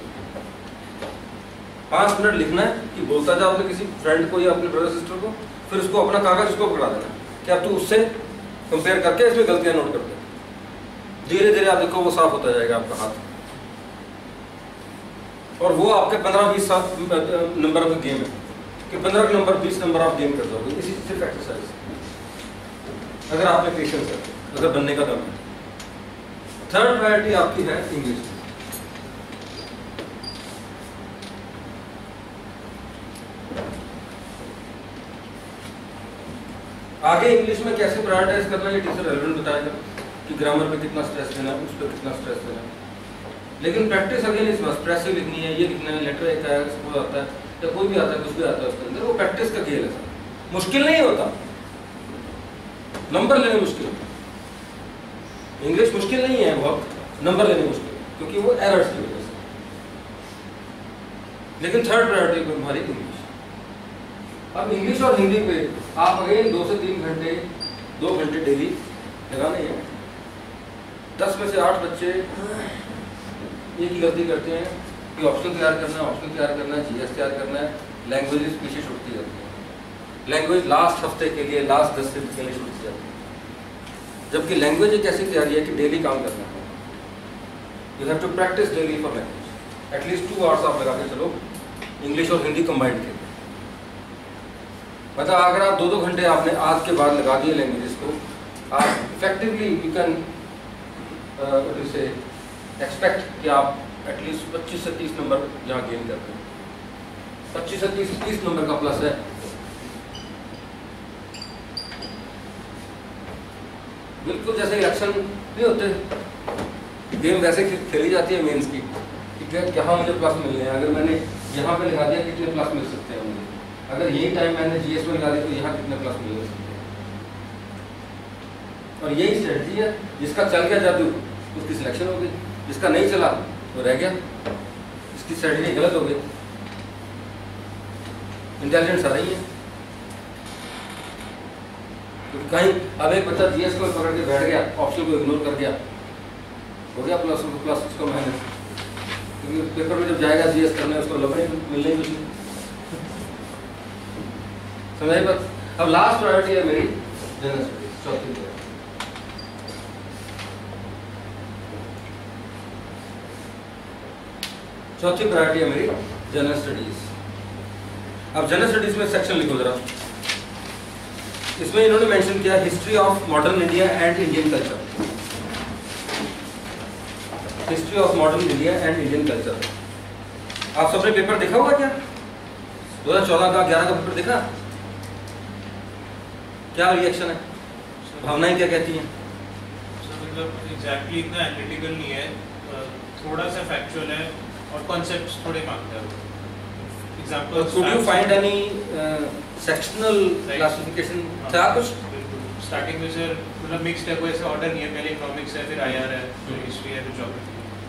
5 मिनट लिखना है कि बोलता जा अपने किसी फ्रेंड को या अपने ब्रदर सिस्टर को, फिर उसको अपना कागज उसको पकड़ा देना कि आप तो उससे कंपेयर करके इसमें गलतियां नोट करते हैं। धीरे धीरे आप देखो वो साफ होता जाएगा आपका हाथ, और वो आपके 15-20 नंबर का गेम है कि 15 नंबर 20 नंबर आप गेम कर दोगे इसी सिर्फ एक्सरसाइज, अगर आप में पेशेंस है, अगर बनने का दम है। थर्ड प्रायोरिटी आपकी है इंग्लिश। आगे इंग्लिश में कैसे प्रायोरिटाइज करना है ये टीचर रेलेवेंट बताएगा कि ग्रामर पे कितना स्ट्रेस देना है, उस पर कितना स्ट्रेस देना है। लेकिन practice again is must, stress से लिखनी है, ये लिखना है, लेटर एक आएगा, सपोज आता है या कोई भी आता है, कुछ भी आता है उसके अंदर, वो प्रैक्टिस का खेल है। मुश्किल नहीं होता, नंबर लेने मुश्किल है। इंग्लिश मुश्किल नहीं है बहुत, नंबर लेने मुश्किल है क्योंकि वो एरर्स की वजह से। लेकिन थर्ड प्रायोरिटी पर हमारी इंग्लिश। अब इंग्लिश और हिंदी पे आप अगेन 2 से 3 घंटे, 2 घंटे डेली लगाने हैं। 10 में से 8 बच्चे एक ही गलती करते हैं कि ऑप्शन तैयार करना है, ऑप्शन तैयार करना है, जीएस तैयार करना है, लैंग्वेजेस पीछे छूटती जाती है। लैंग्वेज लास्ट हफ्ते के लिए, लास्ट 10 दिन के लिए छूटती जाती है, जबकि लैंग्वेज एक ऐसी तैयारी है कि डेली काम करना है। You have to practise daily for language, at least 2 hours आप लगा के चलो इंग्लिश और हिंदी कंबाइंड के। मतलब अगर आप 2-2 घंटे आपने आज के बाद लगा दिए लैंग्वेजेस को, आप इफेक्टिवली यू कैन से एक्सपेक्ट कि आप एटलीस्ट 25 से 30 नंबर यहाँ गेन करते हैं। 25 से 30 नंबर का प्लस है। बिल्कुल जैसे इलेक्शन नहीं होते, गेम वैसे खेली जाती है मेंस की कि यहाँ मुझे प्लस मिलने हैं। अगर मैंने यहाँ पे लिखा दिया कितने प्लस मिल सकते हैं मुझे, अगर यही टाइम मैंने जीएस में लगा दिया तो यहाँ कितने प्लस मिल सकते हैं। और यही स्ट्रेटजी है, जिसका चल गया जादू उसकी सिलेक्शन हो गई, जिसका नहीं चला वो रह गया, इसकी स्ट्रेटजी गलत हो गई। इंटेलिजेंस आ रही है क्योंकि कहीं अब एक बच्चा जीएस को पकड़ के बैठ गया, ऑप्शन को इग्नोर कर गया, हो गया प्लस उसको मेहनत, क्योंकि पेपर में जब जाएगा जीएस करने उसको लंबे मिलने कुछ नहीं। समझाई बात? अब लास्ट प्रायोरिटी है मेरी जनरल स्टडीज, चौथी। चौथी प्रायोरिटी है मेरी जनरल स्टडीज। अब जनरल स्टडीज में सेक्शन लिखो जरा। इसमें इन्होंने मेंशन किया history of modern India and Indian culture. History of modern India and Indian culture. आप सबने पेपर देखा होगा क्या? 2014 का 11 का पेपर देखा? क्या रिएक्शन है, भावनाएं क्या कहती हैं? मतलब एग्जैक्टली इतना एनालिटिकल नहीं है, थोड़ा सा फैक्चुअल है और कॉन्सेप्ट्स थोड़े मांगता है। Example could you find any sectional classification था कुछ? स्टार्टिंग में सर मतलब मिक्स्ड है, कोई ऐसा ऑर्डर नहीं है, पहले इकोनॉमिक्स है, फिर आईआर है, फिर हिस्ट्री है, फिर geography.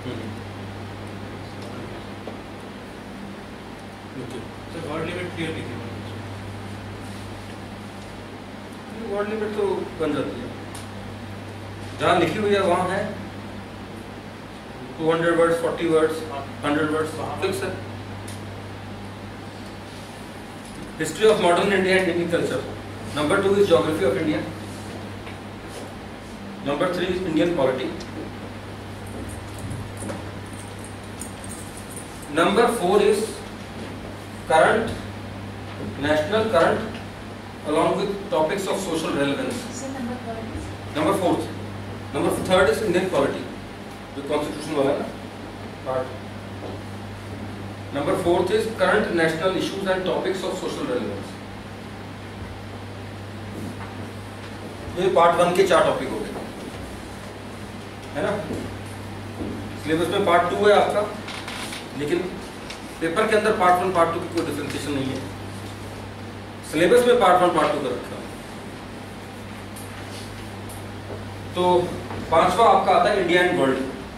Sir word limit clear नहीं थी। वर्ड लिमिट तो बन जाती है, जहाँ लिखी हुई है वहाँ है 200 वर्ड्स, 40 वर्ड्स, 100 वर्ड्स फिक्स है। History of modern India and Indian culture. Number 2 is geography of India. Number 3 is Indian polity. Number 4 is current, national current along with topics of social relevance. Number 4th. Number 3rd is Indian polity, जो constitution वाला है ना part. Number 4th is current national issues and topics of social relevance. ये part 1 के 4 topic हो गए, है ना? सिलेबस में part 2 है आपका, लेकिन पेपर के अंदर पार्ट 1 पार्ट 2 की कोई डिफरेंशिएशन नहीं है। सिलेबस में पार्ट 1 पार्ट 2 का रखा है। तो 5वां आपका आता है India and world.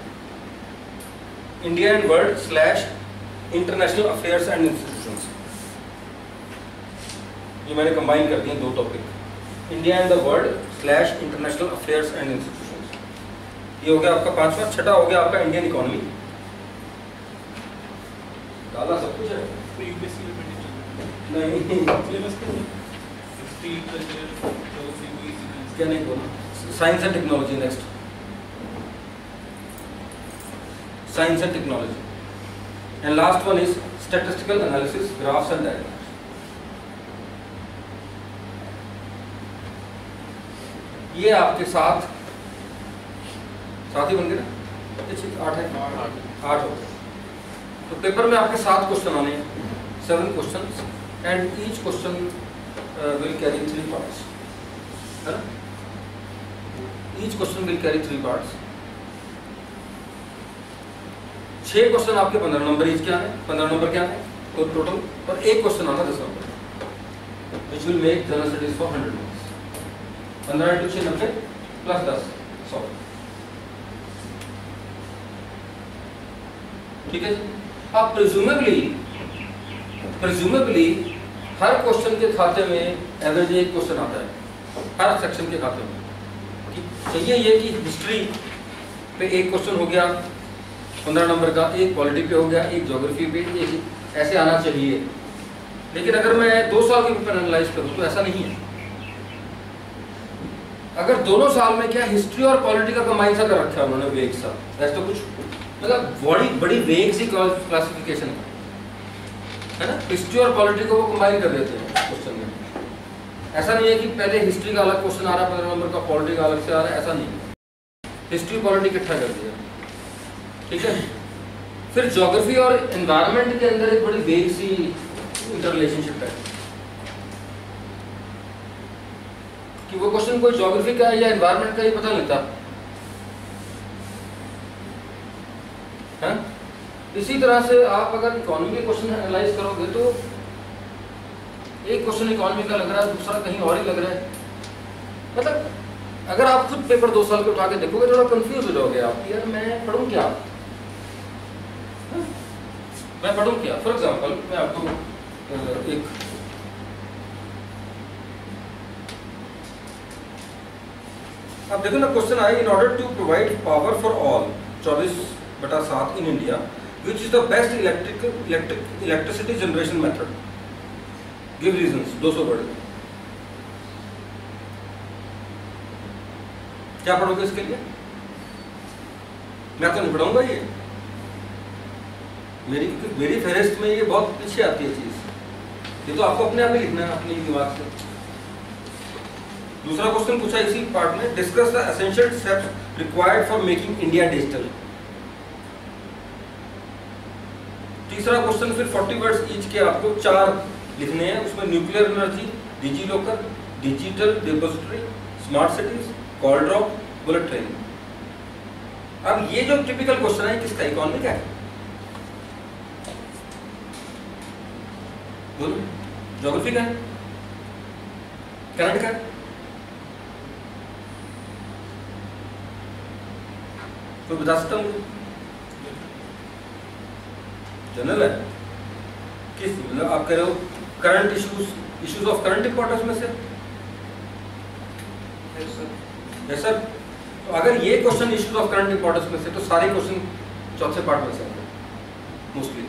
India and world / international affairs and institutions. ये मैंने कंबाइन कर दिए 2 topic, India and the world / international affairs and institutions. ये हो गया आपका 5वां। 6ठा हो गया आपका इंडियन इकोनॉमी। डाला सब कुछ है नहीं, क्या नहीं बोला? Science and technology next. Science and technology and last one is statistical analysis, graphs and diagrams. ये आपके साथ ही बन गए ना? 8 है, 8 हो गए। तो पेपर में आपके 7 क्वेश्चन आने हैं, 7 questions, and each question will carry 3 parts, है ना? Each question will carry 3 parts. 6 question आपके 15 नंबर ईच के आने, 15 नंबर के आने, तो टोटल पर एक क्वेश्चन आता 10 number, which will make general studies for 100 marks. 15 × 6 90 + 10 100। ठीक है जी? अब प्रिज्यूमेबली हर क्वेश्चन के खाते में एवरेज एक क्वेश्चन आता है, हर सेक्शन के खाते में। चाहिए ये कि हिस्ट्री पे एक क्वेश्चन हो गया 15 नंबर का, एक पॉलिटी पे हो गया, एक ज्योग्राफी पे, एक ऐसे आना चाहिए। लेकिन अगर मैं 2 साल के पेपर एनालाइज करूँ तो ऐसा नहीं है। अगर दोनों साल में क्या हिस्ट्री और पॉलिटी का कंबाइन सा कर रखा है उन्होंने, वेग सा, ऐसा तो कुछ मतलब बड़ी वेग सी क्लासिफिकेशन है ना। हिस्ट्री और पॉलिटी को वो कंबाइन कर देते हैं क्वेश्चन में। ऐसा नहीं है कि पहले हिस्ट्री का अलग क्वेश्चन आ रहा है 15 नंबर का, पॉलिटी का अलग से आ रहा है, ऐसा नहीं। हिस्ट्री पॉलिटी इकट्ठा कर दिया, ठीक है। फिर ज्योग्राफी और एनवायरनमेंट के अंदर एक बड़ी वेग सी इंटररिलेशनशिप है कि वो क्वेश्चन कोई ज्योग्राफी का है या एनवायरनमेंट का ही पता नहीं लगता है। इसी तरह से आप अगर इकोनॉमी के क्वेश्चन एनालाइज करोगे तो एक क्वेश्चन इकोनॉमी का लग रहा है, दूसरा कहीं और ही लग रहा है। मतलब अगर आप खुद पेपर 2 साल के उठा के देखोगे थोड़ा कंफ्यूज हो जाओगे आप, यार मैं पढ़ूं क्या, मैं पढ़ूं क्या। फॉर एग्जांपल मैं आपको एक अब देखो ना क्वेश्चन आया, in order to provide power for all 24/7 in India which is the best electricity generation method, give reasons. 200 word में क्या पढ़ोगे इसके लिए? मैं तो नहीं पढ़ाऊंगा ये, मेरी फहरिस्त में ये बहुत पीछे आती है चीज़। ये तो आपको अपने आप ही लिखना है अपने दिमाग से। दूसरा क्वेश्चन पूछा इसी पार्ट में, discuss the essential steps required for making India digital. तीसरा क्वेश्चन फिर 40 वर्ड्स ईच के आपको 4 लिखने हैं, उसमें nuclear energy, digi locker, digital depository, smart cities, call drop, bullet train. अब ये जो टिपिकल क्वेश्चन है किसका, इकोनॉमी का है? बोलो, ज्योग्राफी का है, करंट का है? तो बता सकता हूँ जनरल है किस, मतलब आप कह रहे हो current issues of current importance में से? Yes sir. तो अगर ये question issues of current importance में से, तो सारे क्वेश्चन चौथे पार्ट में से होंगे मोस्टली।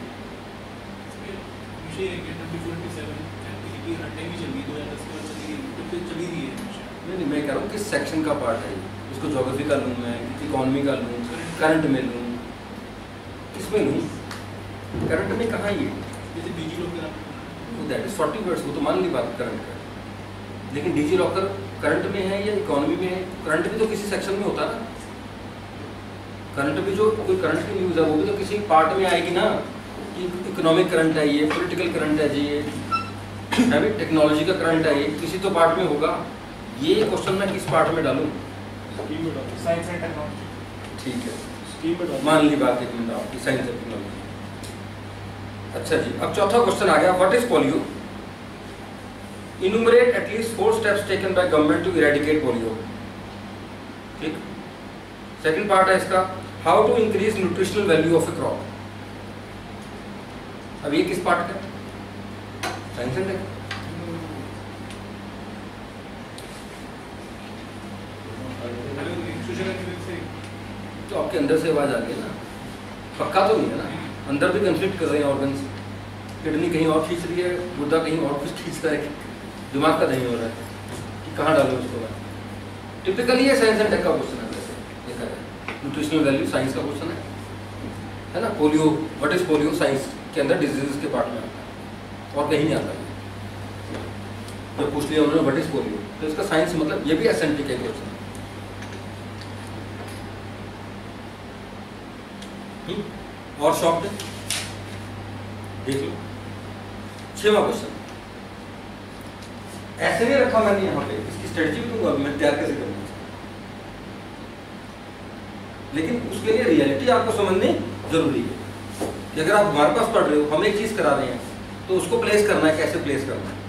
नहीं, मैं कह रहा हूँ किस सेक्शन का पार्ट है, उसको ज्योग्राफी का लूँ मैं, इकोनॉमी का लूँ, करंट में लूँ, किसमें लूँ? करंट में कहाँ ये दैट इज 40 वर्ड्स, वो तो मान ली बात करंट का। लेकिन डिजी लॉकर करंट में है या इकोनॉमी में है? करंट भी तो किसी सेक्शन में होता है ना। करंट भी जो कोई करंट की न्यूज़ है वो भी तो किसी पार्ट में आएगी ना, कि इकोनॉमिक करंट है ये, पॉलिटिकल करंट है जी ये, है भी टेक्नोलॉजी का करंट है ये, किसी तो पार्ट में होगा। ये क्वेश्चन मैं किस पार्ट में डालूँ? Science and technology. ठीक है, मान ली बात एक मिनट आपकी, साइंस एंड टेक्नोलॉजी। अच्छा जी, अब चौथा क्वेश्चन आ गया, what is polio? Enumerate at least 4 steps taken by government to eradicate polio. ठीक। सेकंड पार्ट है इसका, how to increase nutritional value of a crop. अब ये किस पार्ट का? Science and tech. तो आपके अंदर से आवाज आ गई ना, पक्का तो नहीं है ना, अंदर भी कंफ्लिक्ट कर रहे हैं ऑर्गन्स, किडनी कहीं और खींच रही है, गुर्दा कहीं और कुछ खींच रहा है, दिमाग का नहीं हो रहा है कि कहाँ डालो उसको। टिपिकली ये साइंस एंड टेक का क्वेश्चन है, वैसे देखा जाए न्यूट्रिशनल वैल्यू साइंस का क्वेश्चन है ना। Polio, what is polio, science के अंदर डिजीजेस के पार्ट में आता है और कहीं नहीं आता है। जब पूछ लिया उन्होंने व्हाट इज पोलियो, तो इसका साइंस मतलब ये भी एसेंटिक है क्वेश्चन। और शॉप में देख लो 6वां क्वेश्चन, ऐसे नहीं रखा मैंने यहाँ पे, इसकी स्ट्रेटजी भी दूंगा मैं तैयार कैसे करूँगा, लेकिन उसके लिए रियलिटी आपको समझनी जरूरी है कि अगर आप हमारे पास पढ़ रहे हो, हम एक चीज करा रहे हैं, तो उसको प्लेस करना है, कैसे प्लेस करना है।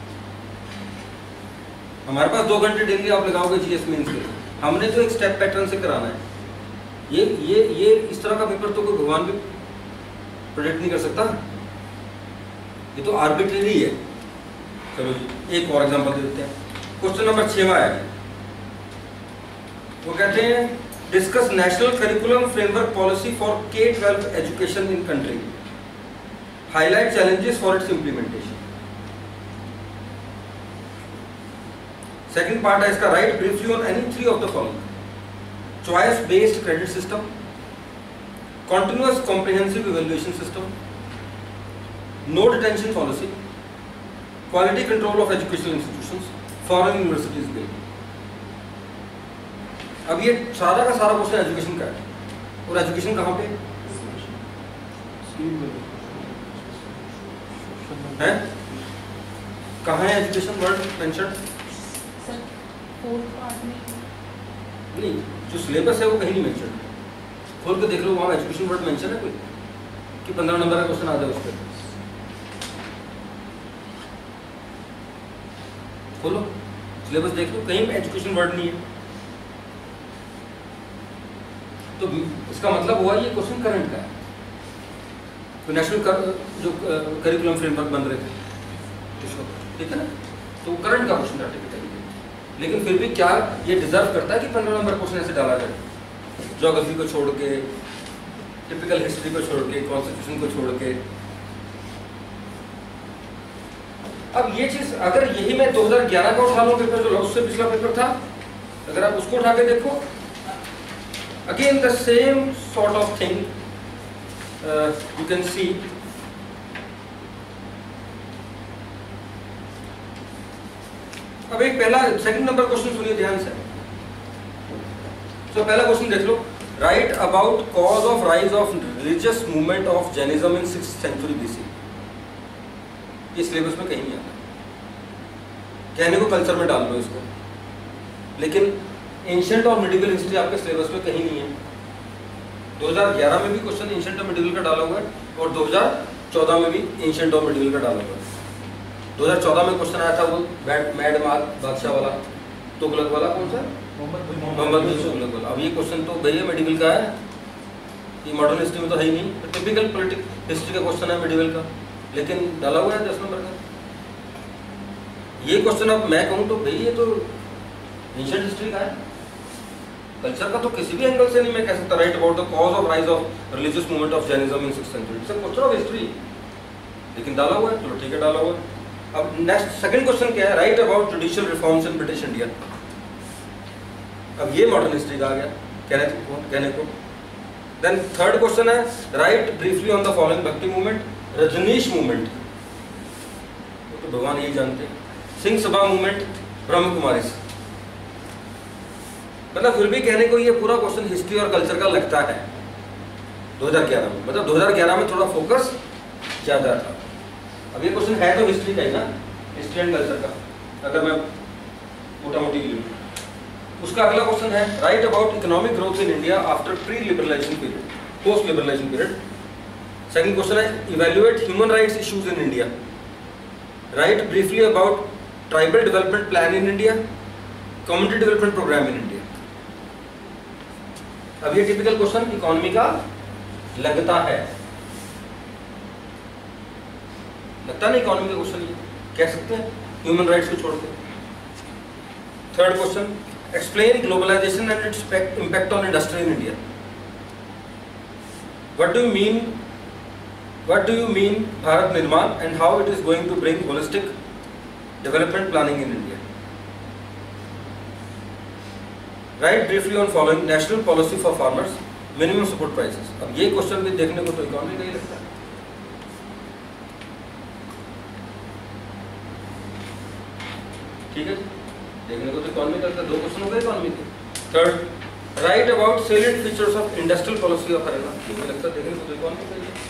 हमारे पास 2 घंटे डेली आप लगाओगे जीएस मेंस के, हमने तो एक स्टेप पैटर्न से कराना है। ये इस तरह का पेपर तो कोई भगवान भी प्रेडिक्ट नहीं कर सकता, ये तो आर्बिट्रेरी है। चलो जी, एक और एग्जांपल दे देते हैं। क्वेश्चन नंबर 6वां है, वो कहते हैं discuss national curriculum framework policy for K-12 education in country, highlight challenges for its implementation. Second part है इसका, write briefly on any 3 of the following, choice based credit system, continuous comprehensive evaluation system, no detention policy, quality control of educational institutions, foreign universities bill। अब ये सारा का सारा question education का है, और एजुकेशन कहाँ पे है? कहाँ है एजुकेशन वर्ड मेंशन? नहीं, जो सिलेबस है वो कहीं नहीं मेंशन है। खोल के देख लो, वहाँ एजुकेशन वर्ड मेंशन है कोई कि 15 नंबर का क्वेश्चन आ जाए उस पर? खोलो सिलेबस देख लो, कहीं एजुकेशन वर्ड नहीं है। तो इसका मतलब हुआ ये क्वेश्चन करंट का है। तो नेशनल जो करिकुलम फ्रेमवर्क बन रहे थे, ठीक है ना, तो करंट का क्वेश्चन था टिपिकली। लेकिन फिर भी क्या ये डिजर्व करता है कि 15 नंबर क्वेश्चन ऐसे डाला जाए, ज्योग्राफी को छोड़ के, टिपिकल हिस्ट्री को छोड़ के, कॉन्स्टिट्यूशन को छोड़ के। अब ये चीज अगर यही मैं 2011 का उठा लूं पेपर, जो उससे पिछला पेपर था, अगर आप उसको उठा के देखो, again the same sort of thing you can see अब एक पहला सेकंड नंबर क्वेश्चन सुनिए ध्यान से। तो पहला क्वेश्चन देख लो, write about cause of rise of religious movement of Jainism in 6th century BC. ये सिलेबस में कहीं नहीं आता, कहने को कल्चर में डाल लो इसको, लेकिन एंशिएंट और मिडिवल हिस्ट्री आपके सिलेबस में कहीं नहीं है। 2011 में भी क्वेश्चन एंशिएंट और मिडिवल का डाला हुआ है और 2014 में भी एंशिएंट और मिडिवल का डाला हुआ है। 2014 में क्वेश्चन आया था वो मैड बादशाह वाला, तुगलक वाला, कौन सा, मोहम्मद बिन तुगलक वाला। अब ये क्वेश्चन तो भैया मिडिवल का है, ये मॉडर्न हिस्ट्री में तो है ही नहीं, तो टिपिकल पॉलिटिकल हिस्ट्री का क्वेश्चन है मिडिवल का, लेकिन डाला हुआ है 10 नंबर का। ये क्वेश्चन अब मैं कहूँ तो भाई ये तो एंशिएंट हिस्ट्री का है, कल्चर का तो किसी भी एंगल से नहीं मैं कह सकता। Write about the cause of rise of religious movement of Jainism in 6th century, it's a question of history, लेकिन डाला हुआ है, चलो ठीक है डाला हुआ है। अब नेक्स्ट सेकंड क्वेश्चन क्या है, write about judicial reforms in British India. अब ये मॉडर्न हिस्ट्री का आ गया कहने को। देन थर्ड क्वेश्चन है, write briefly on the following bhakti movement, Rajneesh movement, वो तो भगवान यही जानते हैं, सिंह सभा मूवमेंट, ब्रह्म कुमारी से। मतलब फिर भी कहने को ये पूरा क्वेश्चन हिस्ट्री और कल्चर का लगता है 2011 में, मतलब 2011 में थोड़ा फोकस ज्यादा था। अब ये क्वेश्चन है तो हिस्ट्री का ही ना, हिस्ट्री एंड कल्चर का, अगर मैं मोटा मोटी लूँ। उसका अगला क्वेश्चन है, write about economic growth in India after pre liberalisation period, post liberalisation period. Second question है, evaluate human rights issues in India, write briefly about tribal development plan in India, community development programme in India. अब ये typical question economy का लगता है, लगता नहीं economy का question, ये कह सकते हैं ह्यूमन राइट्स को छोड़ के। Third question, explain globalisation and its impact on industry in India. What do you mean Bharat Nirman and how it is going to bring holistic development planning in India. Write briefly on following national policy for farmers, minimum support prices. अब ये question भी देखने को तो economy का ही लगता है। ठीक है, देखने को तो इकोनॉमी का, दो क्वेश्चन हो गए इकोनॉमी के। Third, write about salient features of industrial policy of Haryana, मुझे लगता है देखने को तो इकोनॉमी का ही है।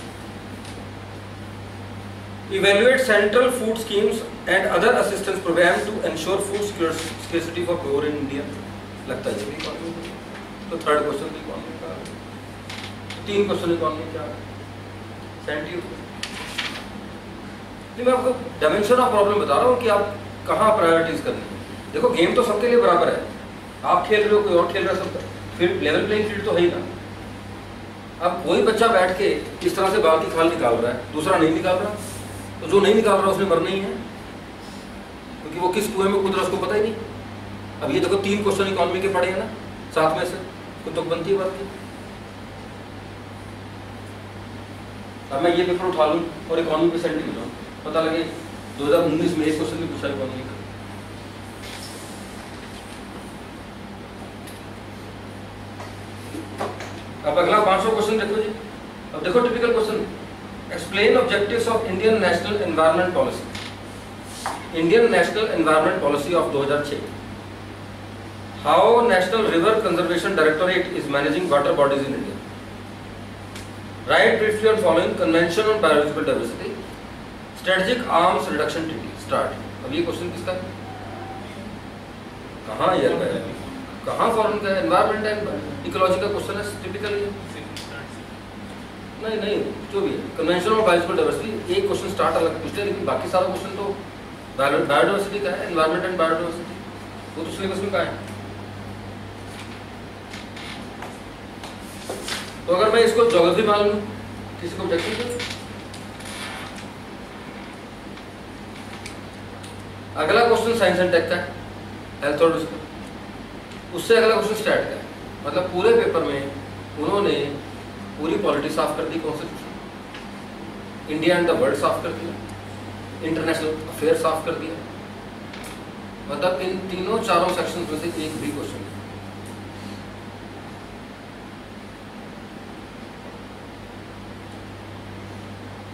Evaluate central food schemes and other assistance programme to ensure food scarcity for poor in India, लगता है ये भी इकोनॉमी का। तो थर्ड क्वेश्चन भी इकोनॉमी का, तीन क्वेश्चन इकोनॉमी का, साइंटिफिक। मैं आपको डायमेंशन ऑफ प्रॉब्लम बता रहा हूँ कि आप कहाँ प्रायोरिटीज करनी है। देखो गेम तो सबके लिए बराबर है, आप खेल रहे हो, कोई और खेल रहा है, सब फिर लेवल प्लेइंग फील्ड तो है ही ना। अब कोई बच्चा बैठ के इस तरह से बाल की खाल निकाल रहा है, दूसरा नहीं निकाल रहा, तो जो नहीं निकाल रहा उसने मरना ही है, क्योंकि वो किस कुएं में कूद रहा है उसको पता ही नहीं। अब ये देखो 3 क्वेश्चन इकोनॉमी के पड़े हैं ना, 7 में से तो तुक बनती है बात की। अब मैं ये पेपर उठा लूँ और इकोनॉमी पे सेंड हो जाऊँ, पता लगे 2019 में एक क्वेश्चन भी पूछा इकोनॉमी का। अब अगला 500 क्वेश्चन देखो जी। अब देखो typical question, explain objectives of Indian national environment policy. Indian national environment policy of 2006। How national river conservation directorate is managing water bodies in India. Write briefly on following convention on biological diversity, strategic arms reduction treaty. Start. अब ये question किसका है, कहाँ year का है, कहाँ foreign का है, एनवायरमेंट एंड इकोलॉजी का क्वेश्चन है टिपिकली। नहीं जो भी है, कन्वेंशन ऑफ बायोलॉजिकल डाइवर्सिटी एक क्वेश्चन स्टार्ट अलग पूछते हैं, लेकिन बाकी सारा क्वेश्चन तो बायोडाइवर्सिटी का है, एनवायरमेंट एंड बायोडाइवर्सिटी, वो तो सिलेबस में का है। तो अगर मैं इसको ज्योग्राफी मान लूँ, किसी को ऑब्जेक्शन है? अगला क्वेश्चन साइंस एंड टेक का है, हेल्थ और उसका। उससे अगला क्वेश्चन स्टैट का है। मतलब पूरे पेपर में उन्होंने पूरी पॉलिटी साफ कर दी, constitution, India and the world साफ कर दिया, इंटरनेशनल अफेयर साफ कर दिया। मतलब इन तीनों चारों सेक्शन में से एक भी क्वेश्चन नहीं,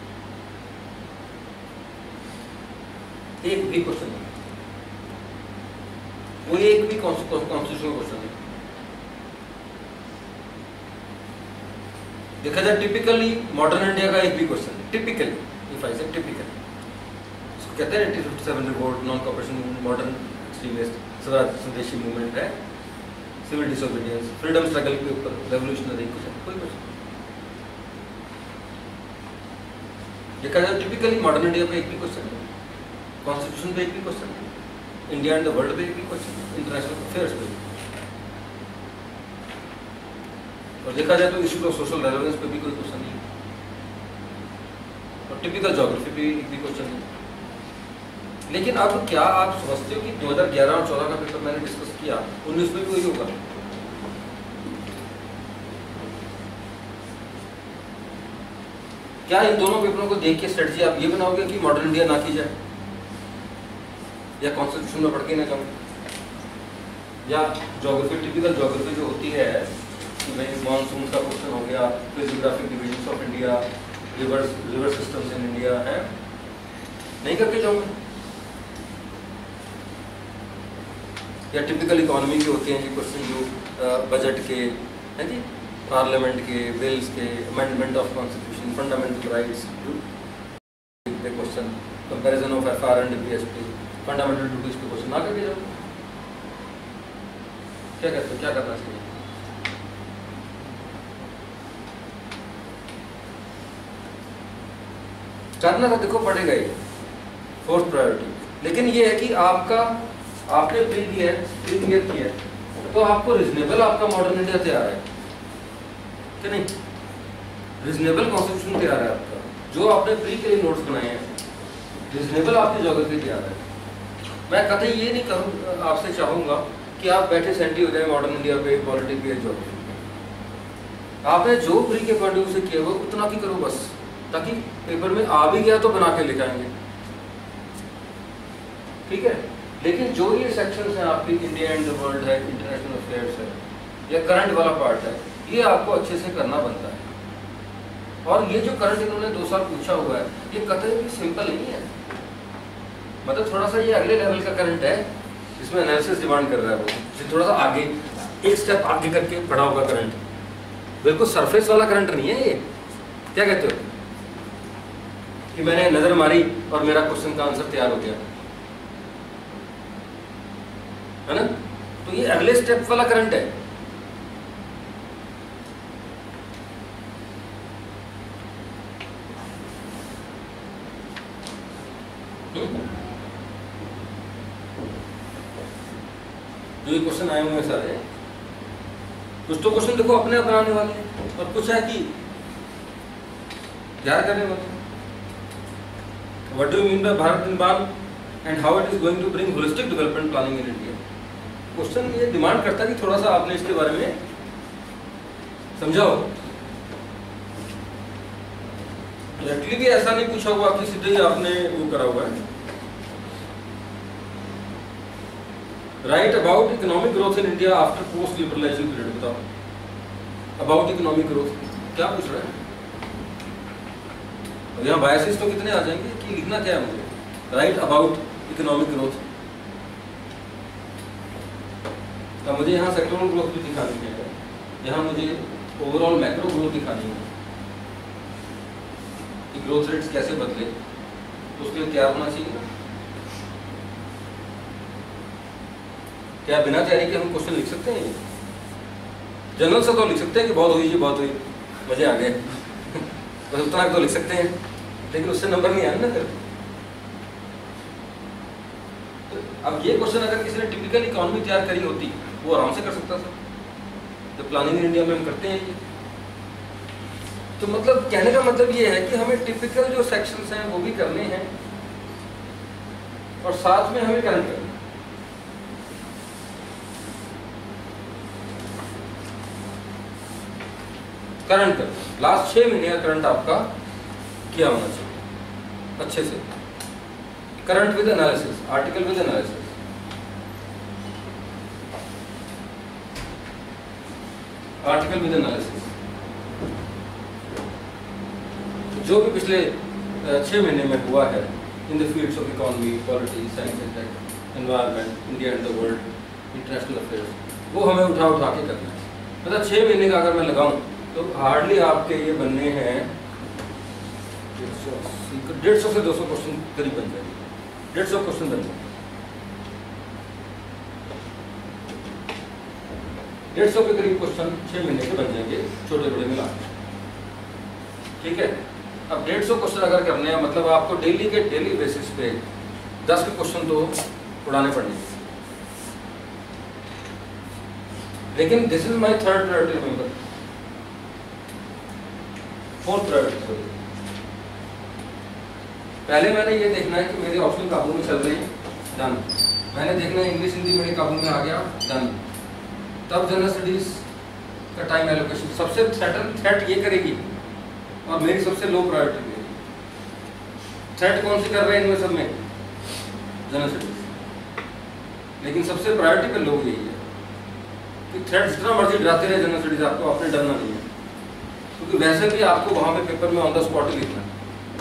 एक भी क्वेश्चन नहीं। कोई एक भी कॉन्स्टिट्यूशनल क्वेश्चन नहीं देखा जाए। टिपिकली मॉडर्न इंडिया का एक भी क्वेश्चन नहीं, टिपिकली, इफ आई से टिपिकली, इसको कहते हैं 1957 revolt, non cooperation movement, modern extremist, Swaraj Swadeshi movement है, सिविल डिसोबीडियंस, फ्रीडम स्ट्रगल के ऊपर रेवोल्यूशनरी क्वेश्चन, कोई क्वेश्चन देखा जाए। टिपिकली मॉडर्न इंडिया पे एक भी क्वेश्चन नहीं, कॉन्स्टिट्यूशन पे एक भी क्वेश्चन नहीं, इंडिया एंड द वर्ल्ड पे एक भी क्वेश्चन नहीं, इंटरनेशनल अफेयर्स पे। और देखा जाए तो इशू ऑफ सोशल रेलेवेंस पे भी कोई क्वेश्चन नहीं, और टिपिकल ज्योग्राफी पे एक भी क्वेश्चन नहीं। लेकिन अब क्या आप समझते हो कि 2011 और 14 का पेपर मैंने डिस्कस किया, 19 में भी वही होगा? क्या इन दोनों पेपरों को देख के स्ट्रेटजी आप ये बनाओगे कि मॉडर्न इंडिया ना की जाए, या कॉन्स्टिट्यूशन में पढ़ के ना कम, या ज्योग्राफी, टिपिकल ज्योग्राफी जो होती है कि भाई मानसून का क्वेश्चन हो गया, फिर geographic divisions of India, river systems in India है, नहीं करके जाऊंगे? या टिपिकल इकोनॉमी के होते हैं जी क्वेश्चन, जो बजट के हैं जी, पार्लियामेंट के, बिल्स के, amendment of constitution, fundamental rights पे question, comparison of FR and DPSP, fundamental duties पे क्वेश्चन ना करके जाऊंगे? क्या कहते हो, क्या करना चाहिए? करना तो देखो पड़ेगा ही, फोर्थ प्रायोरिटी, लेकिन ये है कि आपने प्री दिया है, प्री क्लियर किया है, तो आपको रीजनेबल आपका मॉडर्न इंडिया तैयार है कि नहीं? रीजनेबल कॉन्स्टिट्यूशन तैयार है आपका, जो आपने प्री के लिए नोट्स बनाए हैं, रीजनेबल आपकी ज्योग्राफी तैयार है। मैं कतई ये नहीं करूँ, आपसे चाहूँगा कि आप बैठे सेंटी हो जाए मॉडर्न इंडिया पे, पॉलिटी पे, ज्योग्राफी पे। आपने जो प्री के पॉइंट ऑफ व्यू से किया वो उतना की करो बस, ताकि पेपर में आ भी गया तो बना के लिखाएंगे, ठीक है? लेकिन जो ये सेक्शंस हैं आपकी, इंडिया एंड द वर्ल्ड है, इंटरनेशनल अफेयर्स है, या करंट वाला पार्ट है, ये आपको अच्छे से करना बनता है। और ये जो करंट इन्होंने 2 साल पूछा हुआ है, ये कतई भी सिंपल नहीं है, मतलब थोड़ा सा ये अगले लेवल का करंट है, जिसमें एनालिसिस डिमांड कर रहा है, वो थोड़ा सा आगे, एक स्टेप आगे करके पढ़ा होगा करंट, बिल्कुल सरफेस वाला करंट नहीं है ये। क्या कहते हो कि मैंने नजर मारी और मेरा क्वेश्चन का आंसर तैयार हो गया, है ना? तो ये अगले स्टेप वाला करंट है। जो ये क्वेश्चन आए हुए सारे, कुछ तो क्वेश्चन देखो अपने आप बनाने वाले हैं, और कुछ है कि याद करने वाले। What do you mean by Bharat Nirman and how it is going to bring holistic development planning in India? Question ये डिमांड करता है कि थोड़ा सा आपने इसके बारे में समझाओ। डायरेक्टली भी ऐसा नहीं पूछा हुआ कि सीधे ही आपने वो करा हुआ है। Write about economic growth in India after post liberalisation period, बताओ अबाउट इकोनॉमिक ग्रोथ क्या पूछ रहे हैं? अब यहाँ बायसेस तो कितने आ जाएंगे कि लिखना क्या है मुझे, राइट अबाउट इकोनॉमिक ग्रोथ। अब मुझे यहाँ सेक्टोरल ग्रोथ भी दिखानी है, यहाँ मुझे ओवरऑल मैक्रो ग्रोथ दिखानी है कि ग्रोथ रेट्स कैसे बदले, तो उसके लिए क्या होना चाहिए ना? क्या बिना तैयारी के हम क्वेश्चन लिख सकते हैं? जनरल से तो लिख सकते हैं कि बहुत हुई जी, बहुत हुई, मजे आ गए बस उतना तो लिख सकते हैं, लेकिन उससे नंबर नहीं आया ना फिर। तो अब ये क्वेश्चन अगर किसी ने टिपिकल इकोनॉमी तैयार करी होती, वो आराम से कर सकता था। तो प्लानिंग इन इंडिया में हम करते हैं ये। तो मतलब कहने का मतलब ये है कि हमें टिपिकल जो सेक्शंस हैं वो भी करने हैं, और साथ में हमें करंट करना है। करंट कर लास्ट 6 महीने का करंट आपका क्या होना चाहिए अच्छे से, current with analysis, article with analysis. Article with analysis जो भी पिछले 6 महीने में हुआ है in the fields of economy, politics, science and tech, environment, India and the world, international affairs, वो हमें उठा उठा के करना है। मतलब 6 महीने का अगर मैं लगाऊं तो हार्डली आपके ये बनने हैं 150 से 200 क्वेश्चन करीब बन जाएंगे, 150 क्वेश्चन बन जाएंगे, 150 के करीब क्वेश्चन 6 महीने के बन जाएंगे, छोटे बड़े मिला। ठीक है, अब 150 क्वेश्चन अगर करने हैं मतलब आपको डेली के डेली बेसिस पे 10 के क्वेश्चन तो उड़ाने पड़ेंगे। लेकिन this is my third priority, remember, fourth priority sorry. पहले मैंने ये देखना है कि मेरे ऑप्शन काबू में चल रहे हैं, डन। मैंने देखना है इंग्लिश हिंदी मेरे काबू में आ गया, डन। तब जनरल स्टडीज का टाइम एलोकेशन सबसे थ्रेट ये करेगी और मेरी सबसे लो प्रायोरिटी देगी। थ्रेट कौन सी कर रहे हैं इनमें सब में? General studies. लेकिन सबसे प्रायोरिटी पे लो यही है कि थ्रेट जितना मर्जी डराते रहे जनरल स्टडीज, आपको आपने डरना नहीं है, क्योंकि वैसे भी आपको वहां पे पेपर में ऑन द स्पॉट ही लिखना है।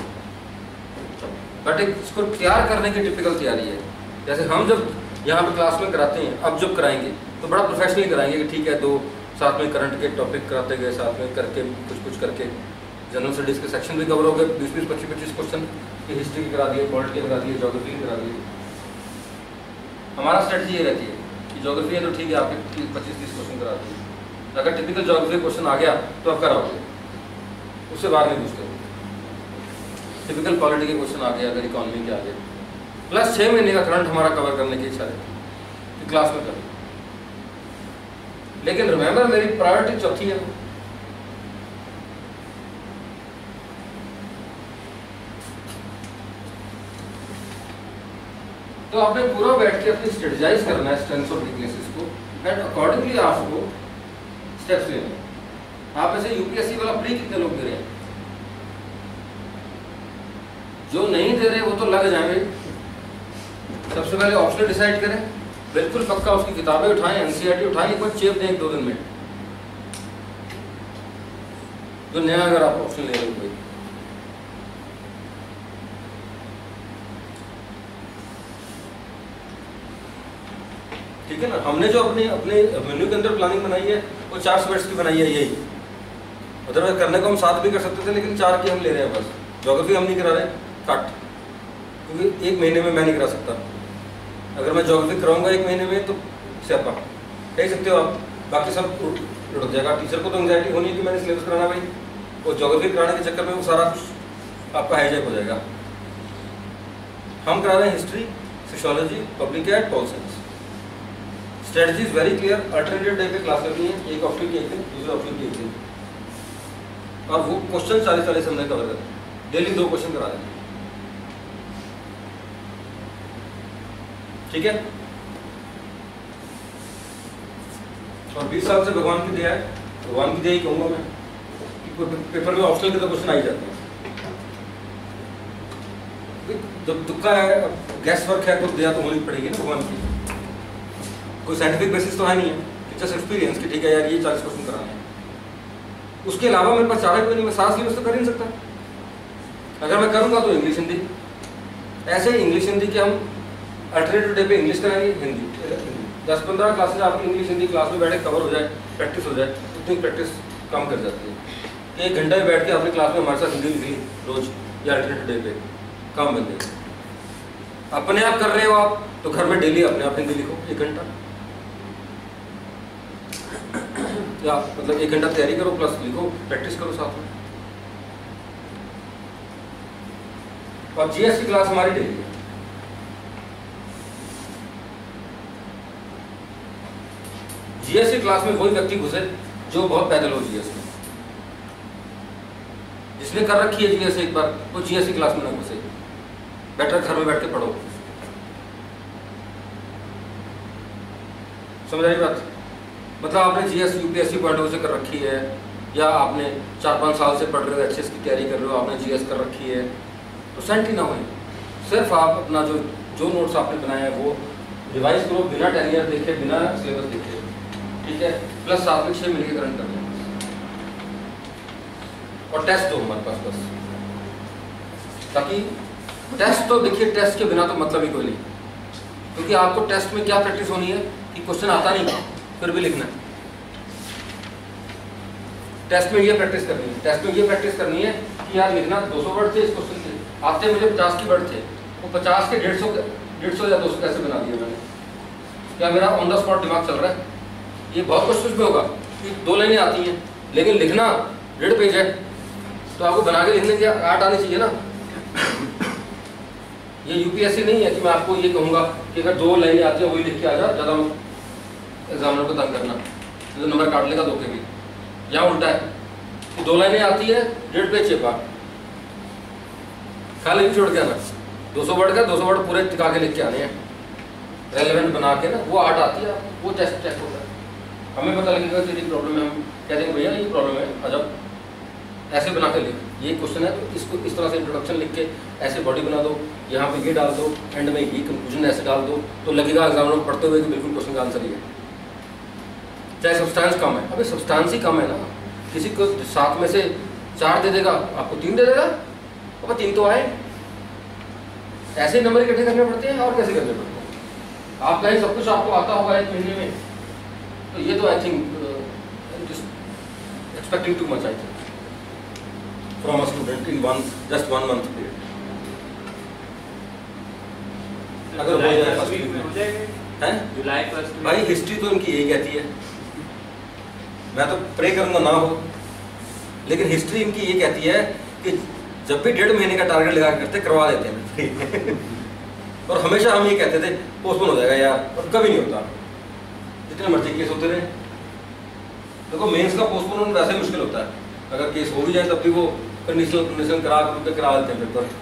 बट एक इसको तैयार करने की टिपिकल तैयारी है। जैसे हम जब यहाँ पे क्लास में कराते हैं, अब जब कराएंगे तो बड़ा प्रोफेशनली कराएंगे कि ठीक है 2 साथ में करंट के टॉपिक कराते गए, साथ में करके कुछ करके जनरल स्टडीज के सेक्शन भी कवर हो गए, 20-20, 25-25 क्वेश्चन की हिस्ट्री की करा दिए, पॉलिटी करा दिए, ज्योग्राफी करा दिए। हमारा स्ट्रेटजी ये रहती है कि ज्योग्राफी है तो ठीक है आपके 25-30 क्वेश्चन करा दिए, अगर टिपिकल ज्योग्राफी क्वेश्चन आ गया तो आप कराओगे, उससे बाहर नहीं पूछते। टिपिकल पॉलिटी के क्वेश्चन आ गए, अगर इकोनॉमी के आ गए, प्लस 6 महीने का करंट हमारा कवर करने की इच्छा रहती है कि क्लास में करें। लेकिन रिमेंबर मेरी प्रायोरिटी चौथी है, तो आपने पूरा बैठ के अपनी स्ट्रेटजाइज करना है स्ट्रेंथ्स और वीकनेसेस को, एंड अकॉर्डिंगली आपको स्टेप्स लेने हैं। आप ऐसे यूपीएससी वाला प्री कितने लोग दे रहे हैं? जो नहीं दे रहे वो तो लग जाएंगे। सबसे पहले ऑप्शन डिसाइड करें, बिल्कुल पक्का उसकी किताबें उठाएं, एनसीईआरटी उठाएं, एक बार चेप दें 1-2 दिन में, जो नया अगर आप ऑप्शन ले रहे हो कोई। ठीक है ना, हमने जो अपने मेन्यू के अंदर प्लानिंग बनाई है वो 4 सब्जेक्ट्स की बनाई है, यही। अदरवाइज करने को हम 7 भी कर सकते थे, लेकिन 4 की हम ले रहे हैं बस। ज्योग्राफी हम नहीं करा रहे, कट, क्योंकि 1 महीने में मैं नहीं करा सकता। अगर मैं ज्योग्राफी कराऊंगा 1 महीने में तो स्यापा कह सकते हो आप, बाकी सब रुक जाएगा। टीचर को तो एंग्जाइटी होनी है कि मैंने सिलेबस कराना भाई, वो ज्योग्राफी कराने के चक्कर में वो सारा कुछ आपका हाईजैक हो जाएगा। हम करा रहे हैं history, sociology, public ad, pol science. Strategy is very clear, alternative day पे क्लास लगनी है, एक ऑप्शन की एक दिन, दूसरे ऑप्शन की एक दिन, और वो क्वेश्चन 40 हमने कवर करते हैं, डेली 2 क्वेश्चन करा देंगे। ठीक है, और 20 साल से भगवान की दया है, भगवान की दया ही कहूंगा मैं, कि पेपर में ऑप्शनल के तो क्वेश्चन आ ही जाते हैं। जब तुक्का है, गैस वर्क है, तो दया तो होनी पड़ेगी ना भगवान की। कोई साइंटिफिक बेसिस तो है नहीं है, टीचर्स एक्सपीरियंस की ठीक है यार ये 40 क्वेश्चन कराने हैं। उसके अलावा मेरे पास चाहे कोई नहीं, मैं सारा सिलेबस तो कर ही नहीं सकता। अगर मैं करूंगा तो इंग्लिश हिंदी, ऐसे ही इंग्लिश हिंदी के हम अल्टरनेटिव डे पे इंग्लिश कराएंगे, हिंदी 10-15 क्लासेज आपकी इंग्लिश हिंदी क्लास में बैठे कवर हो जाए, प्रैक्टिस हो जाए, उतनी प्रैक्टिस कम कर जाती है। 1 घंटा बैठ के अपनी क्लास में हमारे साथ हिंदी लिख ली रोज या अल्टरनेटिव डे पे, काम बन जाएगा। अपने आप कर रहे हो आप तो घर में डेली अपने आप हिंदी लिखो 1 घंटा, या मतलब 1 घंटा तैयारी करो प्लस लिखो, प्रैक्टिस करो साथ में। और जीएस की क्लास हमारी डेली है। जीएस की क्लास में वही व्यक्ति घुसे जो बहुत पैदल हो जीएस में, जिसने कर रखी है जीएस एक बार, वो जीएस की क्लास में ना घुसे, बेटर घर में बैठ के पढ़ो। समझ आई बात? मतलब आपने GS UPSC point of view से कर रखी है, या आपने 4-5 साल से पढ़ रहे हो, एचसीएस की तैयारी कर रहे हो, आपने जीएस कर रखी है, तो सेंट ही ना हो। सिर्फ आप अपना जो नोट्स आपने बनाए हैं वो रिवाइज करो, बिना टेनियर देखे, बिना सिलेबस देखे, ठीक है, प्लस साथ में 6 महीने के करंट कर लें, और टेस्ट दो हमारे पास बस। ताकि टेस्ट तो देखिए, टेस्ट के बिना तो मतलब ही कोई नहीं, क्योंकि आपको टेस्ट में क्या प्रैक्टिस होनी है, कि क्वेश्चन आता नहीं फिर भी लिखना है। टेस्ट में ये प्रैक्टिस करनी है, टेस्ट में ये प्रैक्टिस करनी है कि यार लिखना 200 वर्ड थे इस क्वेश्चन के, आते मुझे 50 की वर्ड थे, वो 50 के 150 या 200 कैसे बना दिए मैंने, क्या मेरा ऑन द स्पॉट दिमाग चल रहा है? ये बहुत क्वेश्चन में होगा कि 2 लाइनें आती हैं लेकिन लिखना 1.5 पेज है, तो आपको बना के लिखने की आर्ट आनी चाहिए ना। ये यूपीएससी नहीं है कि मैं आपको ये कहूँगा कि अगर 2 लाइनें आती हैं वही लिख के आ जा, ज़्यादा एग्जामिनर को तंग करना तो नंबर काट लेगा 2 के भी। यहाँ उल्टा है कि 2 लाइनें आती है 1.5 पेज चेपा, खाली भी छोड़ के आना, 200 वर्ड का 200 वर्ड पूरे टिका के लिख के आने हैं, रेलेवेंट बना के ना, वो आर्ट आती है, वो टेस्ट चेक होता है। हमें पता लगेगा कि ये प्रॉब्लम है, हम कहते हैं भैया ये प्रॉब्लम है, अजब ऐसे बना के लिख, ये क्वेश्चन है तो इसको इस तरह से इंट्रोडक्शन लिख के ऐसे बॉडी बना दो, यहाँ पे ये डाल दो, एंड में ये कंक्लूजन ऐसे डाल दो, तो लगेगा एग्जामिनर को पढ़ते हुए कि बिल्कुल क्वेश्चन का आंसर ही है, चाहे सब्सटेंस कम है। अभी सब्सटेंस ही कम है ना, किसी को 7 में से 4 दे देगा, आपको 3 दे देगा, अब 3 तो आए, ऐसे नंबर इकट्ठे करने पड़ते हैं और कैसे करने पड़ते हैं? आप कहीं सब कुछ आपको आता होगा 1 महीने में, तो ये तो I think expecting too much I think from a student in just 1 month period। अगर हो जाए हैं जुलाई 1 भाई, हिस्ट्री तो इनकी यही कहती है, मैं तो प्रे करूंगा ना हो, लेकिन हिस्ट्री इनकी ये कहती है कि जब भी 1.5 महीने का टारगेट लगा करते करवा देते हैं और हमेशा हम ये कहते थे पोस्टपोन हो जाएगा यार, और कभी नहीं होता, जितने मर्जी केस होते रहे। देखो मेंस का पोस्टपोन वैसे मुश्किल होता है, अगर केस हो भी जाए तब भी वो कंडीशनल करा देते हैं पेपर,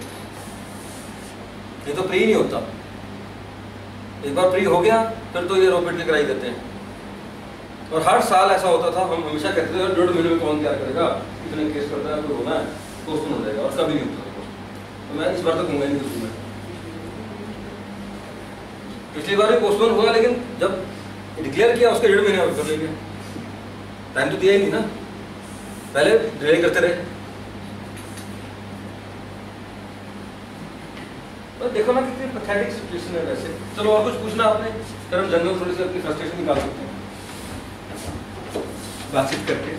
ये तो प्री नहीं होता। एक बार प्री हो गया फिर तो ये रोपेट के कराई देते हैं, और हर साल ऐसा होता था, हम हमेशा कहते थे 1.5 महीने में कौन क्या करेगा, इतने केस करता है, कोई होना है पोस्टपोन हो जाएगा, और कभी नहीं होता। तो मैं इस बार तो कहूँगा नहीं दूसरी में, पिछली बार भी पोस्टपोन हुआ, लेकिन जब डिक्लेयर किया उसके 1.5 महीने कर लेंगे, टाइम तो दिया ही नहीं ना, पहले डिले करते रहे। तो देखो ना कितनी पैथेटिक सिचुएशन है वैसे। चलो और कुछ पूछना आपने, फिर हम जनरल थोड़ी सी अपनी फ्रस्ट्रेशन निकाल सकते हैं बातचीत करके।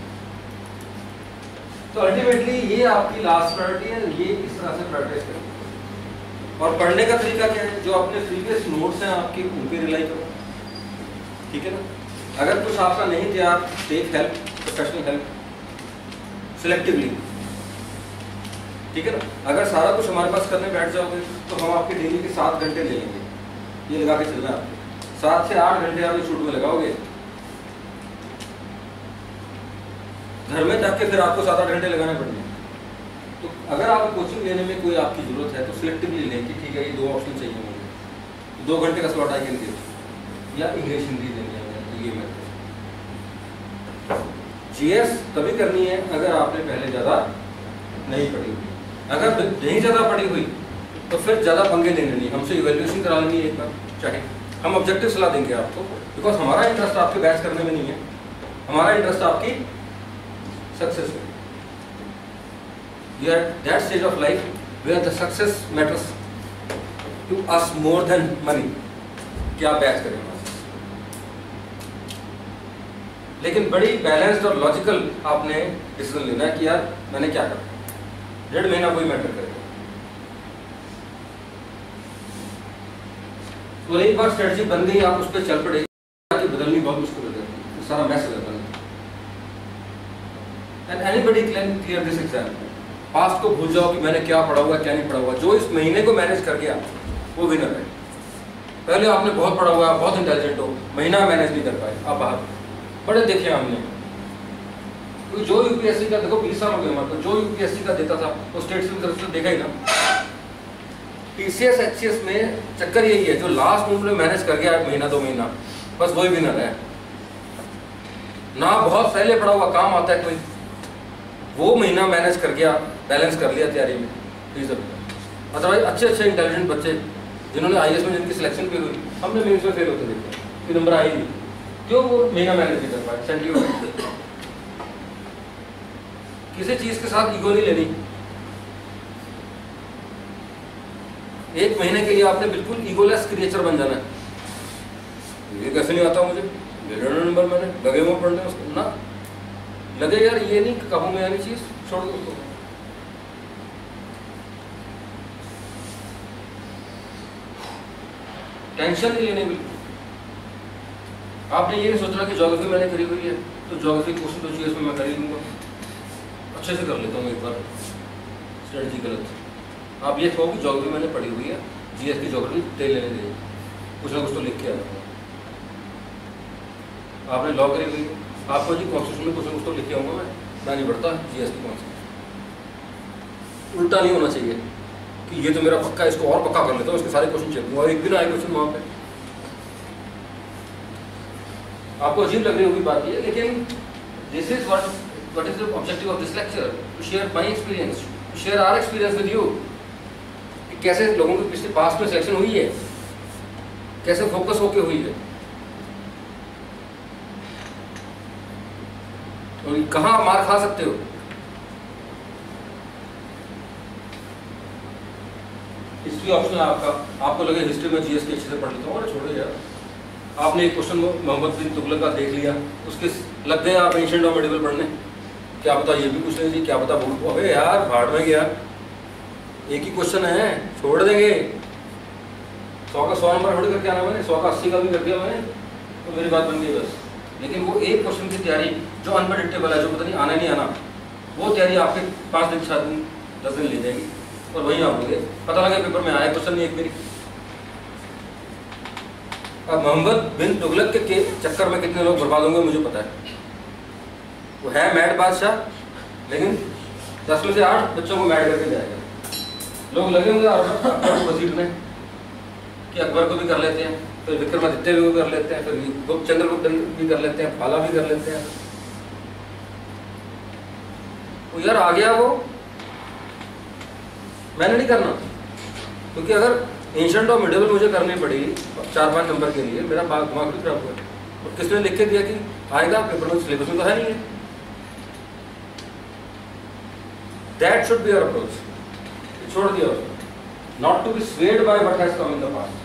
तो अल्टीमेटली ये आपकी लास्ट प्रायोरिटी है, ये इस तरह से प्रायोरिटाइज करें। और पढ़ने का तरीका क्या है, जो अपने प्रीवियस नोट्स हैं आपके उन पे रिलाई करो, ठीक है ना। अगर कुछ आपका नहीं तैयार, take help, professional help selectively, ठीक है ना। अगर सारा कुछ हमारे पास करने बैठ जाओगे तो हम आपके डेली के 7 घंटे ले लेंगे, ये लगा के चलना है आपके 7 से 8 घंटे आप शूट में लगाओगे, घर में जाके फिर आपको 7-8 घंटे लगाने पड़ेंगे। तो अगर आप कोचिंग लेने में कोई आपकी जरूरत है तो सिलेक्टिवली लें कि ठीक है ये 2 ऑप्शन चाहिए मुझे, 2 घंटे का स्लॉट आई कैन गिव, या इंग्लिश हिंदी देनी है तो ये मैं जीएस तभी करनी है अगर आपने पहले ज़्यादा नहीं पढ़ी हुई। अगर नहीं ज़्यादा पढ़ी हुई तो फिर ज़्यादा पंगे लेने नहीं, हमसे इवैल्यूएशन करा लेनी है एक बार, चाहे हम ऑब्जेक्टिव सलाह देंगे आपको, बिकॉज हमारा इंटरेस्ट आपके बैच करने में नहीं है, हमारा इंटरेस्ट आपकी सक्सेस में। You are that stage of life where the success matters to us more than money, क्या बैच करें। लेकिन बड़ी बैलेंस्ड और लॉजिकल आपने डिसीजन लेना है कि यार मैंने क्या करा, 1.5 महीना कोई मैटर करेगा। तो एक बार स्ट्रेटजी बन गई, आप उस पर चल पड़े, बदलनी बहुत मुश्किल हो जाती है, सारा मैस हो जाता है। And anybody can clear this exam. Past को भूल जाओ कि मैंने क्या पढ़ा हुआ क्या नहीं पढ़ा हुआ, जो इस महीने को मैनेज कर गया वो विनर है। पहले आपने बहुत पढ़ा हुआ, बहुत इंटेलिजेंट हो, महीना मैनेज नहीं कर पाए, आप बाहर बड़े देखे हमने। तो जो यूपीएससी का, देखो 20 साल हो गए हमारे को, जो यूपीएससी का देता था वो स्टेट्स की तरफ से देखा ही ना। टीसीएस एचसीएस में चक्कर यही है, जो लास्ट मोमेंट में मैनेज कर गया 1-2 महीना, बस वही विनर है ना। बहुत पहले पढ़ा हुआ काम आता है कोई, वो महीना मैनेज कर गया, बैलेंस कर लिया तैयारी में, अदरवाइज अच्छे इंटेलिजेंट बच्चे जिन्होंने आईएएस में जिनकी सिलेक्शन भी हुई, हमने मेंस में फेल होते देखे, फिर नंबर आई नहीं, क्यों? वो महीना मैनेज नहीं कर पाए। सेंट्री किसी चीज के साथ ईगो नहीं लेनी। 1 महीने के लिए आपने बिल्कुल ईगोलेस क्रिएचर बन जाना है। ये कैसे नहीं आता मुझे, ले लेना नंबर, मैंने लगे हुए पढ़ने उसको ना लगे यार, ये नहीं काबू में आनी चीज, छोड़ दो उसको। टेंशन नहीं लेने बिल्कुल। आपने ये नहीं सोचना कि ज्योग्राफी मैंने करी हुई है तो ज्योग्राफी क्वेश्चन तो जीएस में मैं कर ही लूँगा, अच्छे से कर लेता हूँ एक बार, स्ट्रेटजी गलत। आप ये कहो कि ज्योग्राफी मैंने पढ़ी हुई है, जीएस की ज्योग्राफी दे लेने दे, कुछ ना कुछ तो लिख के आना। आपने लॉ करी हुई है, आपको जी कॉन्स्टिट्यूशन में कुछ ना कुछ तो लिख के आऊँगा मैं नहीं पढ़ता जीएस की कॉन्सेप्ट। उल्टा नहीं होना चाहिए कि ये तो मेरा पक्का, इसको और पक्का कर लेता हूँ, इसके सारे क्वेश्चन चेक दूँगा और एक भी ना आए क्वेश्चन वहाँ पे। आपको अजीब लग रही होगी बात ये, लेकिन this is what is the objective of this lecture, to share my experience, to share our experience with you, कि कैसे लोगों की पिछले पास्ट में सिलेक्शन हुई है, कैसे फोकस होके हुई है और कहाँ मार खा सकते हो। हिस्ट्री ऑप्शन है आपका, आपको लगे हिस्ट्री में जीएस के अच्छे से पढ़ लेता हूँ, अरे छोड़ो यार, आपने एक क्वेश्चन मोहम्मद बिन तुगलक का देख लिया, उसके लग गए आप एंशिएंट और मेडिवल पढ़ने, क्या पता ये भी पूछ लेंगे, क्या पता बोल, अबे यार भाड़ में गया, एक ही क्वेश्चन है, छोड़ देंगे। 100 का 100 नंबर थोड़ी करके आना मैंने, 100 का 80 का भी कर दिया मैंने, तो मेरी बात बन गई बस। लेकिन वो एक क्वेश्चन की तैयारी जो अनप्रेडिक्टेबल है, जो पता नहीं आना नहीं आना, वो तैयारी आपके 5 दिन 7 दिन 10 दिन ले जाएगी और वहीं आप लोगे पता लगे पेपर में आए क्वेश्चन नहीं एक भी। अब मोहम्मद बिन तुगलक के चक्कर में कितने लोग बर्बाद होंगे मुझे पता है। वो है मैड बादशाह, लेकिन 10 में से 8 बच्चों को मैड करके जाएगा। लोग लगे होंगे अकबर को घसीटने कि अकबर को भी कर लेते हैं, फिर विक्रमादित्य भी कर लेते हैं, फिर चंद्रगुप्त भी कर लेते हैं, पाला भी कर लेते हैं। वो यार आ गया, वो मैंने नहीं करना, क्योंकि अगर एंशिएंट और मिडिवल मुझे करनी पड़ी 4-5 नंबर के लिए, मेरा दिमाग भी खराब हुआ। और किसने लिख के दिया कि आएगा पेपर में, सिलेबस में तो है नहीं है। That should be our approach, छोड़ दिया उसको, not to be swayed by what has come in the past.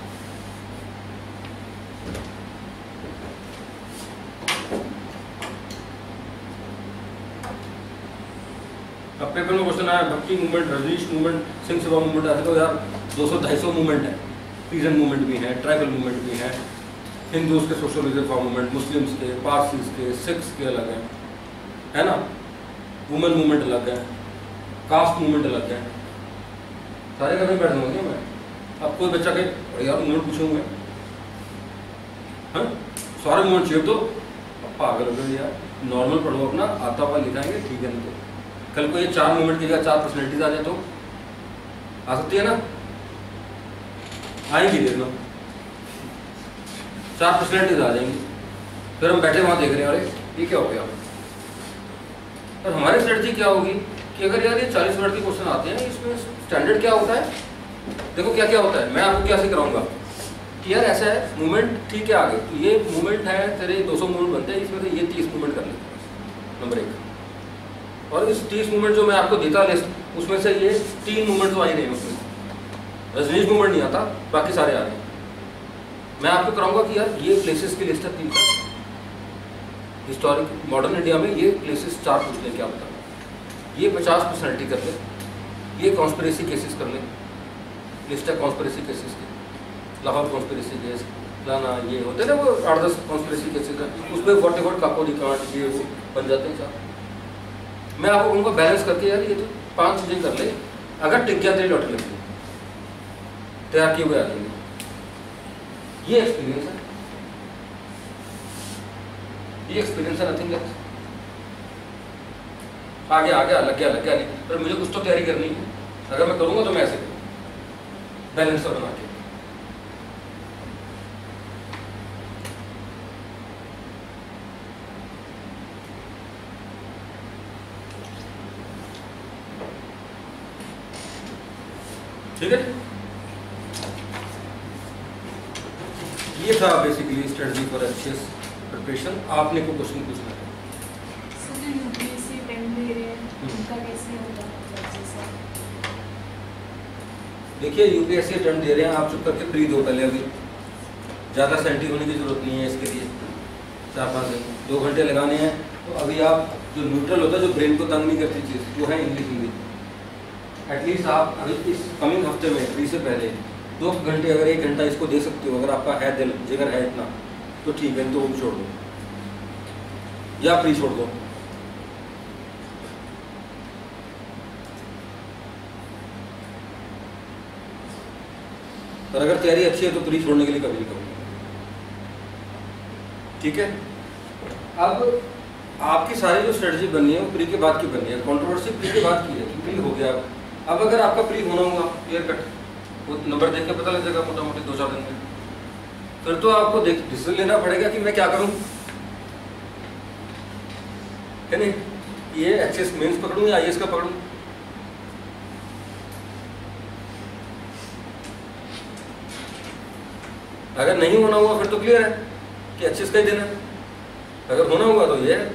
अब पेपर में क्वेश्चन आया bhakti movement, Rajneesh movement, Singh Sabha movement, ऐसे तो यार 200-250 मूवमेंट है, पीजन मूवमेंट भी है, ट्राइबल मूवमेंट भी है, हिंदूज के सोशल रिजर्व मूवमेंट, मुस्लिम्स के, पारसीज के, सिख्स के अलग है ना, वुमेन मूवमेंट अलग है, कास्ट मूवमेंट अलग है, सारे करने बैठ जाऊंगे मैं। अब कोई बच्चा के यार मूवमेंट पूछूंगा, हाँ सारे मूवमेंट चाहिए तो पागल हो गए यार, नॉर्मल पढ़ो अपना, आता हुआ लिखाएंगे ठीक है। नहीं तो कल को ये 4 मूवमेंट की जगह 4 पर्सनैलिटीज आ जाए तो आ सकती है ना, आएंगी, देखना 4 पर्सनैलिटीज आ जाएंगी, फिर हम बैठे वहाँ देख रहे हैं अरे ये क्या हो गया। और हमारी स्ट्रेटजी क्या होगी कि अगर यार ये 40 मिनट के क्वेश्चन आते हैं, इसमें स्टैंडर्ड क्या होता है, देखो क्या क्या होता है, मैं आपको क्या सिखाऊंगा कि यार ऐसा है मूवमेंट ठीक है, आगे ये मूवमेंट है तेरे 200 मूवमेंट बनते हैं, इसमें से ये 30 मूवमेंट कर लेते हैं नंबर 1। और इस 30 मूवमेंट जो मैं आपको देता लिस्ट, उसमें से ये 3 मूवमेंट तो आ ही नहीं, उसमें रजनीश मूवमेंट नहीं आता, बाकी सारे आ रहे हैं। मैं आपको कराऊंगा कि यार ये प्लेसेस की लिस्ट है 3 का, हिस्टोरिक मॉडर्न इंडिया में ये प्लेसेस 4 पूछ लें, क्या बता, ये 50 पर्सनैलिटी कर ले, ये कॉन्स्पिरेसी केसेस कर ले, लिस्ट है कॉन्स्पिरेसी केसेस की, लाहौर कॉन्स्पिरेसी केस, लाना ये होते हैं ना वो 8-10 कॉन्स्पिरेसी केसेस है, उसमें वॉट काकोरी कांड ये वो बन जाते हैं 4। मैं आपको उनको बैलेंस करके यार ये तो 5 चीजें कर ले, अगर टिक गया तेरी लॉटरी लगती है, तैयार किए हुए आ जाएंगे। ये एक्सपीरियंस है, ये एक्सपीरियंस है, नथिंग एल्स। आगे आ गया, लग गया नहीं, पर मुझे कुछ तो तैयारी करनी है, अगर मैं करूंगा तो मैं ऐसे करूँ बैलेंस बना के। ठीक है, ये था basically strategy for HCS preparation. आपने को क्वेश्चन पूछना है सर, जो यूपीएससी अटेम्प्ट दे रहे हैं उनका कैसे होगा? देखिए यूपीएससी अटेम्प्ट दे रहे हैं, आप चुप करके फ्री दो पहले, अभी ज़्यादा सेंटी होने की ज़रूरत नहीं है इसके लिए। 4-5 दिन 2 घंटे लगाने हैं। तो अभी आप जो न्यूट्रल होता है, जो ब्रेन को तंग नहीं करती चीज़, वो है इंग्लिश हिंदी। एटलीस्ट आप अभी इस कमिंग हफ्ते में फ्री से पहले 2 घंटे, अगर 1 घंटा इसको दे सकते हो, अगर आपका है दिल जिगर है इतना, तो ठीक है, तो वो भी छोड़ दो या फ्री छोड़ दो। पर अगर तैयारी अच्छी है तो प्री छोड़ने के लिए कभी नहीं कहूँगा, ठीक है। अब आपकी सारी जो स्ट्रेटजी बननी है वो प्री के बाद की बननी है। कंट्रोवर्सी प्री के बाद की है कि प्री हो गया। अब अगर आपका प्री होना हुआ क्लियर कट, वो नंबर देख के पता लग जाएगा मोटा मोटी 2-4 दिन में, फिर तो आपको डिसीजन लेना पड़ेगा कि मैं क्या करूँ, है नहीं। ये HCS मेंस पकड़ूँ या IAS का पकड़ूँ। अगर नहीं होना हुआ फिर तो क्लियर है कि HCS का ही देना है। अगर होना हुआ तो ये है।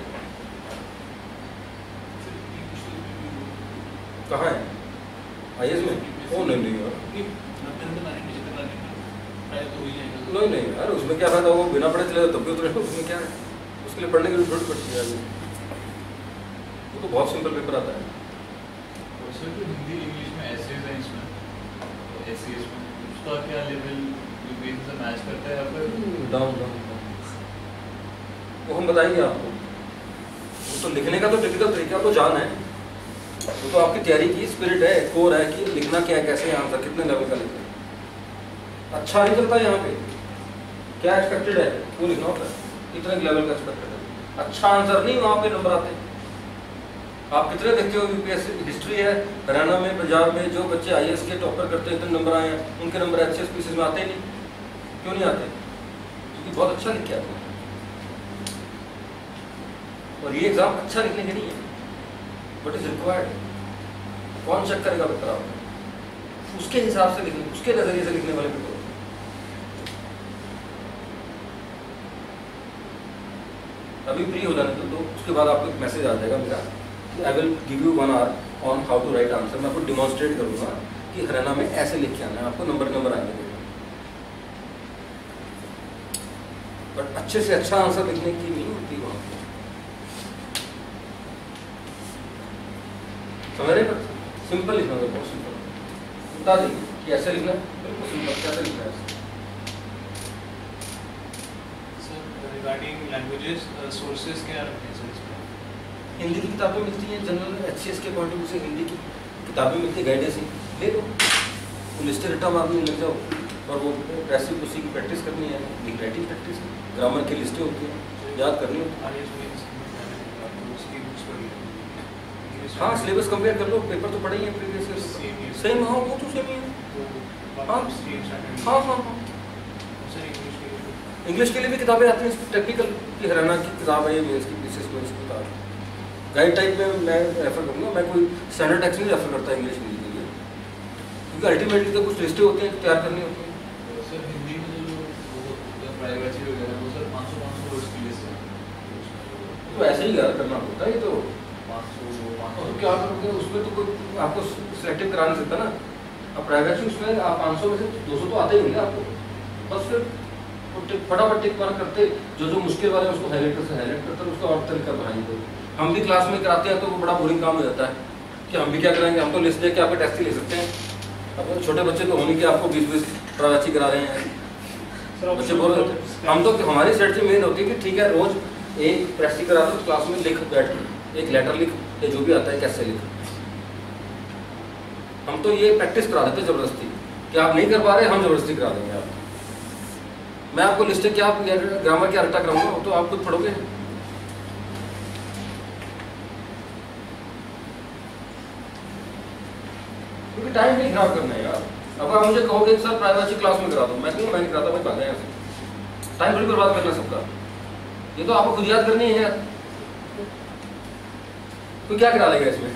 कहाँ है IAS में? ओ नहीं यार, नहीं यार, उसमें क्या फायदा होगा, बिना पढ़े चले तब भी उतरेगा, उसमें क्या है, उसके लिए पढ़ने की भी जरूरत पड़ती है। वो तो बहुत सिंपल पेपर आता है। हिंदी इंग्लिश में एसेज है, इसमें HCS में उसका क्या लेवल से मैच करता है या फिर डाउन? वो हम बताएंगे आपको। वो तो लिखने का तो टिपिकल तरीका तो जान है, वो तो आपकी तैयारी की स्पिरिट है, कोर है कि लिखना क्या है, कैसे आंसर कितने लेवल का लिखना है। अच्छा नहीं चलता यहाँ पे, क्या एक्सपेक्टेड है वो लिखना होता है, कितने लेवल का एक्सपेक्टेड है। अच्छा आंसर नहीं, वहाँ पे नंबर आते हैं। आप कितने देखते हो UPSC हिस्ट्री है हरियाणा में, पंजाब में, जो बच्चे IAS के टॉपर करते हैं, इतने नंबर आए हैं, उनके नंबर HCS पीसीस में आते ही नहीं। क्यों नहीं आते? क्योंकि बहुत अच्छा लिख के आते हैं। और ये एग्जाम अच्छा लिखने के नहीं है, बट इज रिक्वायर्ड। कौन चेक करेगा पेपर आपको? उसके हिसाब से लिखने, उसके नजरिए से लिखने वाले पेपर। अभी फ्री हो जाने तो उसके बाद आपको एक मैसेज आ जाएगा मेरा, I will give you 1 hour on how to write answer. मैं आपको डिमॉन्स्ट्रेट करूंगा कि हरियाणा में ऐसे लिख के आना है, आपको नंबर आएंगे। बट अच्छे से अच्छा आंसर लिखने की नहीं होती वहाँ पे। समझ रहे? सिंपल लिखना है, बहुत सिंपल बता देंगे कि ऐसे लिखना है, बिल्कुल सिंपल। कैसे लिखना है? रिगार्डिंग लैंग्वेजेस सोर्सेज क्या रखते हैं सर इसमें? हिंदी की किताबें मिलती हैं जनरल HCS के पॉइंट ऑफ व्यू से, हिंदी की किताबें मिलती है, गाइडेंस ले लो, वो लिस्टें रिटा मारने लग जाओ। और वो पैसिव उसी की प्रैक्टिस करनी है, राइटिंग प्रैक्टिस, ग्रामर की लिस्टें होती हैं, याद करनी होती है। हाँ, सिलेबस कंपेयर कर लो, पेपर तो पढ़े ही हैं प्रीवियस सेम। हाँ, वो तो सेम ही है। हाँ, इंग्लिश के लिए भी किताबें आती हैं टेक्निकल की, हरियाणा की किताब है, ये इसकी पीसीएस में इसकी किताब गाइड टाइप में मैं रेफर करूँगा। मैं कोई स्टैंडर्ड टेक्स्ट नहीं रेफर करता इंग्लिश के लिए, क्योंकि अल्टीमेटली तो कुछ लिस्टें होती हैं तैयार करनी होती हैं। सर हिंदी में जो प्राइवेसी वगैरह वो सर 500 वर्ड्स की लिस्ट है, तो ऐसे ही यार करना होता है। ये तो 500 तो क्या करोगे उसमें, तो कोई आपको सिलेक्टिव करा नहीं सकता ना। अब प्राइवेसी उसमें आप 500 में से 200 तो आते ही होंगे आपको, बस फिर फटाफट टिक मार्क करते, जो मुश्किल वाले हैं उसको हाईलाइट करते, उसका और तरीका बनाएंगे। हम भी क्लास में कराते हैं तो वो बड़ा बोरिंग काम हो जाता है कि हम भी क्या कराएंगे, हम तो लिस्ट दे के आपके टेस्ट ही ले सकते हैं। अब छोटे बच्चे तो होने के आपको 20-20 प्राइवेसी करा रहे हैं, बच्चे बोल रहे थे। हम तो हमारी स्ट्रेटजी मेन होती है कि ठीक है, रोज एक प्रैक्टिस करा दो, क्लास में लिख बैठ, एक लेटर लिख, या जो भी आता है कैसे लिख। हम तो ये प्रैक्टिस करा देते जबरदस्ती कि आप नहीं कर पा रहे, हम जबरदस्ती करा देंगे आप। मैं आपको लिस्टें क्या ग्रामर की रट्टा कराऊंगा, तो आप खुद पढ़ोगे। क्योंकि टाइम नहीं खराब करना है यार। अब आप मुझे कहोगे सर प्राइवेसी क्लास में करा दो, मैं क्यों, मैं नहीं कराता, मैं भाग यहाँ से। टाइम थोड़ी बर्बाद करना सबका, ये तो आपको खुद याद करनी है यार। तो क्या करा लेगा इसमें?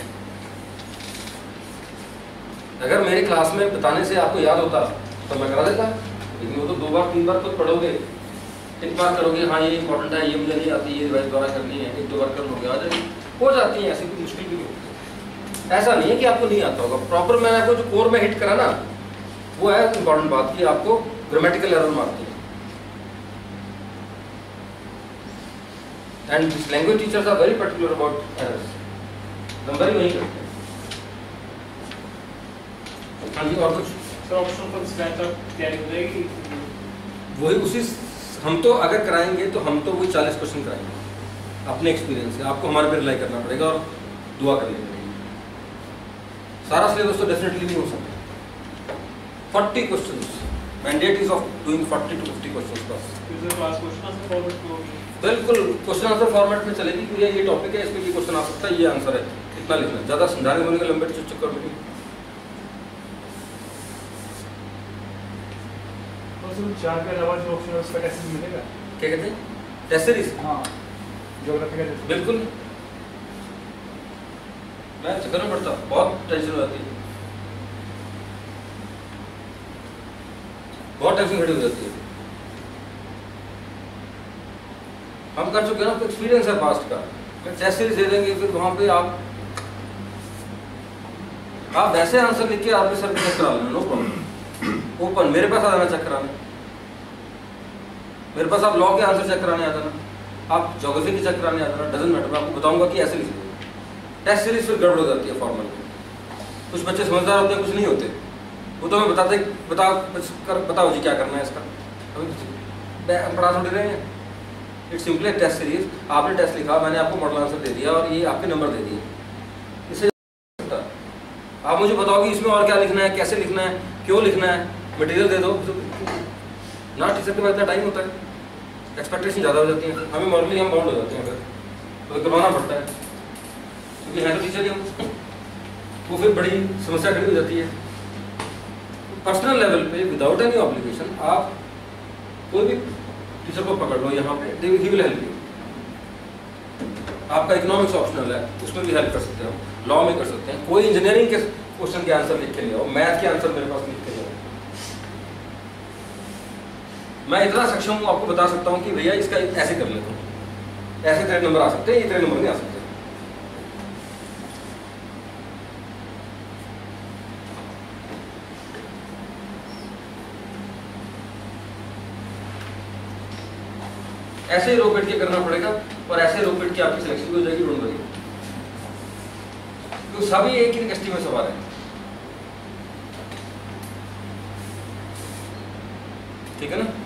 अगर मेरे क्लास में बताने से आपको याद होता तो मैं करा देता, लेकिन वो तो 2 बार 3 बार खुद पढ़ोगे, टिक मार्क करोगे, हाँ ये इंपॉर्टेंट है, ये मुझे नहीं आती, ये रिवाइज दोबारा करनी है, 1-2 बार कर लोगे, आ जाएगी, हो जाती है। ऐसी कोई मुश्किल भी नहीं होती। ऐसा नहीं है कि आपको नहीं आता होगा। प्रॉपर मैंने आपको जो कोर में हिट करा ना, वो है इंपॉर्टेंट बात की आपको ग्रामेटिकल एरर मारती है। And this language teachers are very particular about errors, number ही वही करते हैं। हाँ जी, और कुछ sir option for strength of तैयारी हो जाएगी? वही उसी, हम तो अगर कराएंगे तो हम तो वही 40 क्वेश्चन कराएंगे अपने एक्सपीरियंस से, आपको हमारे पे रिलाई करना पड़ेगा और दुआ करनी पड़ेगी। सारा सिलेबस तो डेफिनेटली नहीं हो सकता। 40 questions, mandate is of doing 40 to 50 questions बस। क्लास क्वेश्चन आंसर फॉरवर्ड होगी? बिल्कुल क्वेश्चन आंसर फॉर्मेट में चलेगी कि ये टॉपिक है, इसमें ये क्वेश्चन आ सकता है, ये आंसर है, इतना लिखना, ज़्यादा समझाने होने के लंबे चक्कर में नहीं। तो 4 के अलावा जो ऑप्शन है उसका टेस्ट मिलेगा? क्या कहते हैं? Test series? हाँ, ज्योग्राफी का टेस्ट। बिल्कुल, मैं चक्कर में पड़ता, बहुत टेंशन हो जाती है, बहुत टेंशन खड़ी हो जाती है। हम कर चुके हैं ना, एक्सपीरियंस है पास्ट का। टेस्ट सीरीज दे देंगे, फिर वहाँ पे आप वैसे आंसर लिख के आपके सर पे चेक करा लेना, नो प्रॉब्लम, ओपन, मेरे पास आ जाना चेक कराने, मेरे पास आप लॉ के आंसर चेक कराने आ जाना, आप ज्योग्राफी के चेक कराने आ जाना, डजंट मैटर, मैं आपको बताऊंगा कि ऐसे लिखिए। टेस्ट सीरीज फिर गड़बड़ हो जाती है फॉर्मल में, कुछ बच्चे समझदार होते हैं, कुछ नहीं होते, वो तो हमें बताओ जी क्या करना है इसका, हम पढ़ा थोड़ी रहे हैं। इट्स सिंपली टेस्ट सीरीज, आपने टेस्ट लिखा, मैंने आपको मॉडल आंसर दे दिया और ये आपके नंबर दे दिए, इससे आप मुझे बताओ कि इसमें और क्या लिखना है, कैसे लिखना है, क्यों लिखना है, मटेरियल दे दो ना। टीचर के पास इतना टाइम होता है, एक्सपेक्टेशन ज़्यादा हो जाती है, हमें मॉरली हम बाउंड हो जाते हैं, फिर तो करवाना पड़ता है क्योंकि है तो टीचर ही हम, वो फिर बड़ी समस्या खड़ी हो जाती है। पर्सनल लेवल पे विदाउट एनी ऑब्लिगेशन आप कोई भी टीचर को पकड़ लो यहाँ पे, ही विल हेल्प यू। आपका इकोनॉमिक्स ऑप्शनल है, उसमें भी हेल्प कर सकते हो, लॉ में कर सकते हैं, कोई इंजीनियरिंग के क्वेश्चन के आंसर लिख के ले आओ, मैथ के आंसर मेरे पास लिख के ले आओ, मैं इतना सक्षम हूँ, आपको बता सकता हूँ कि भैया इसका ऐसे कर लेता हूँ, ऐसे तेरे नंबर आ सकते हैं, ये तेरे नंबर नहीं आ सकते। ऐसे ही रोपेट के करना पड़ेगा और ऐसे रोपेट की आपकी सिलेक्शन भी हो जाएगी, डोंट वरी, तो सभी एक ही कश्ती में सवार है, ठीक है ना।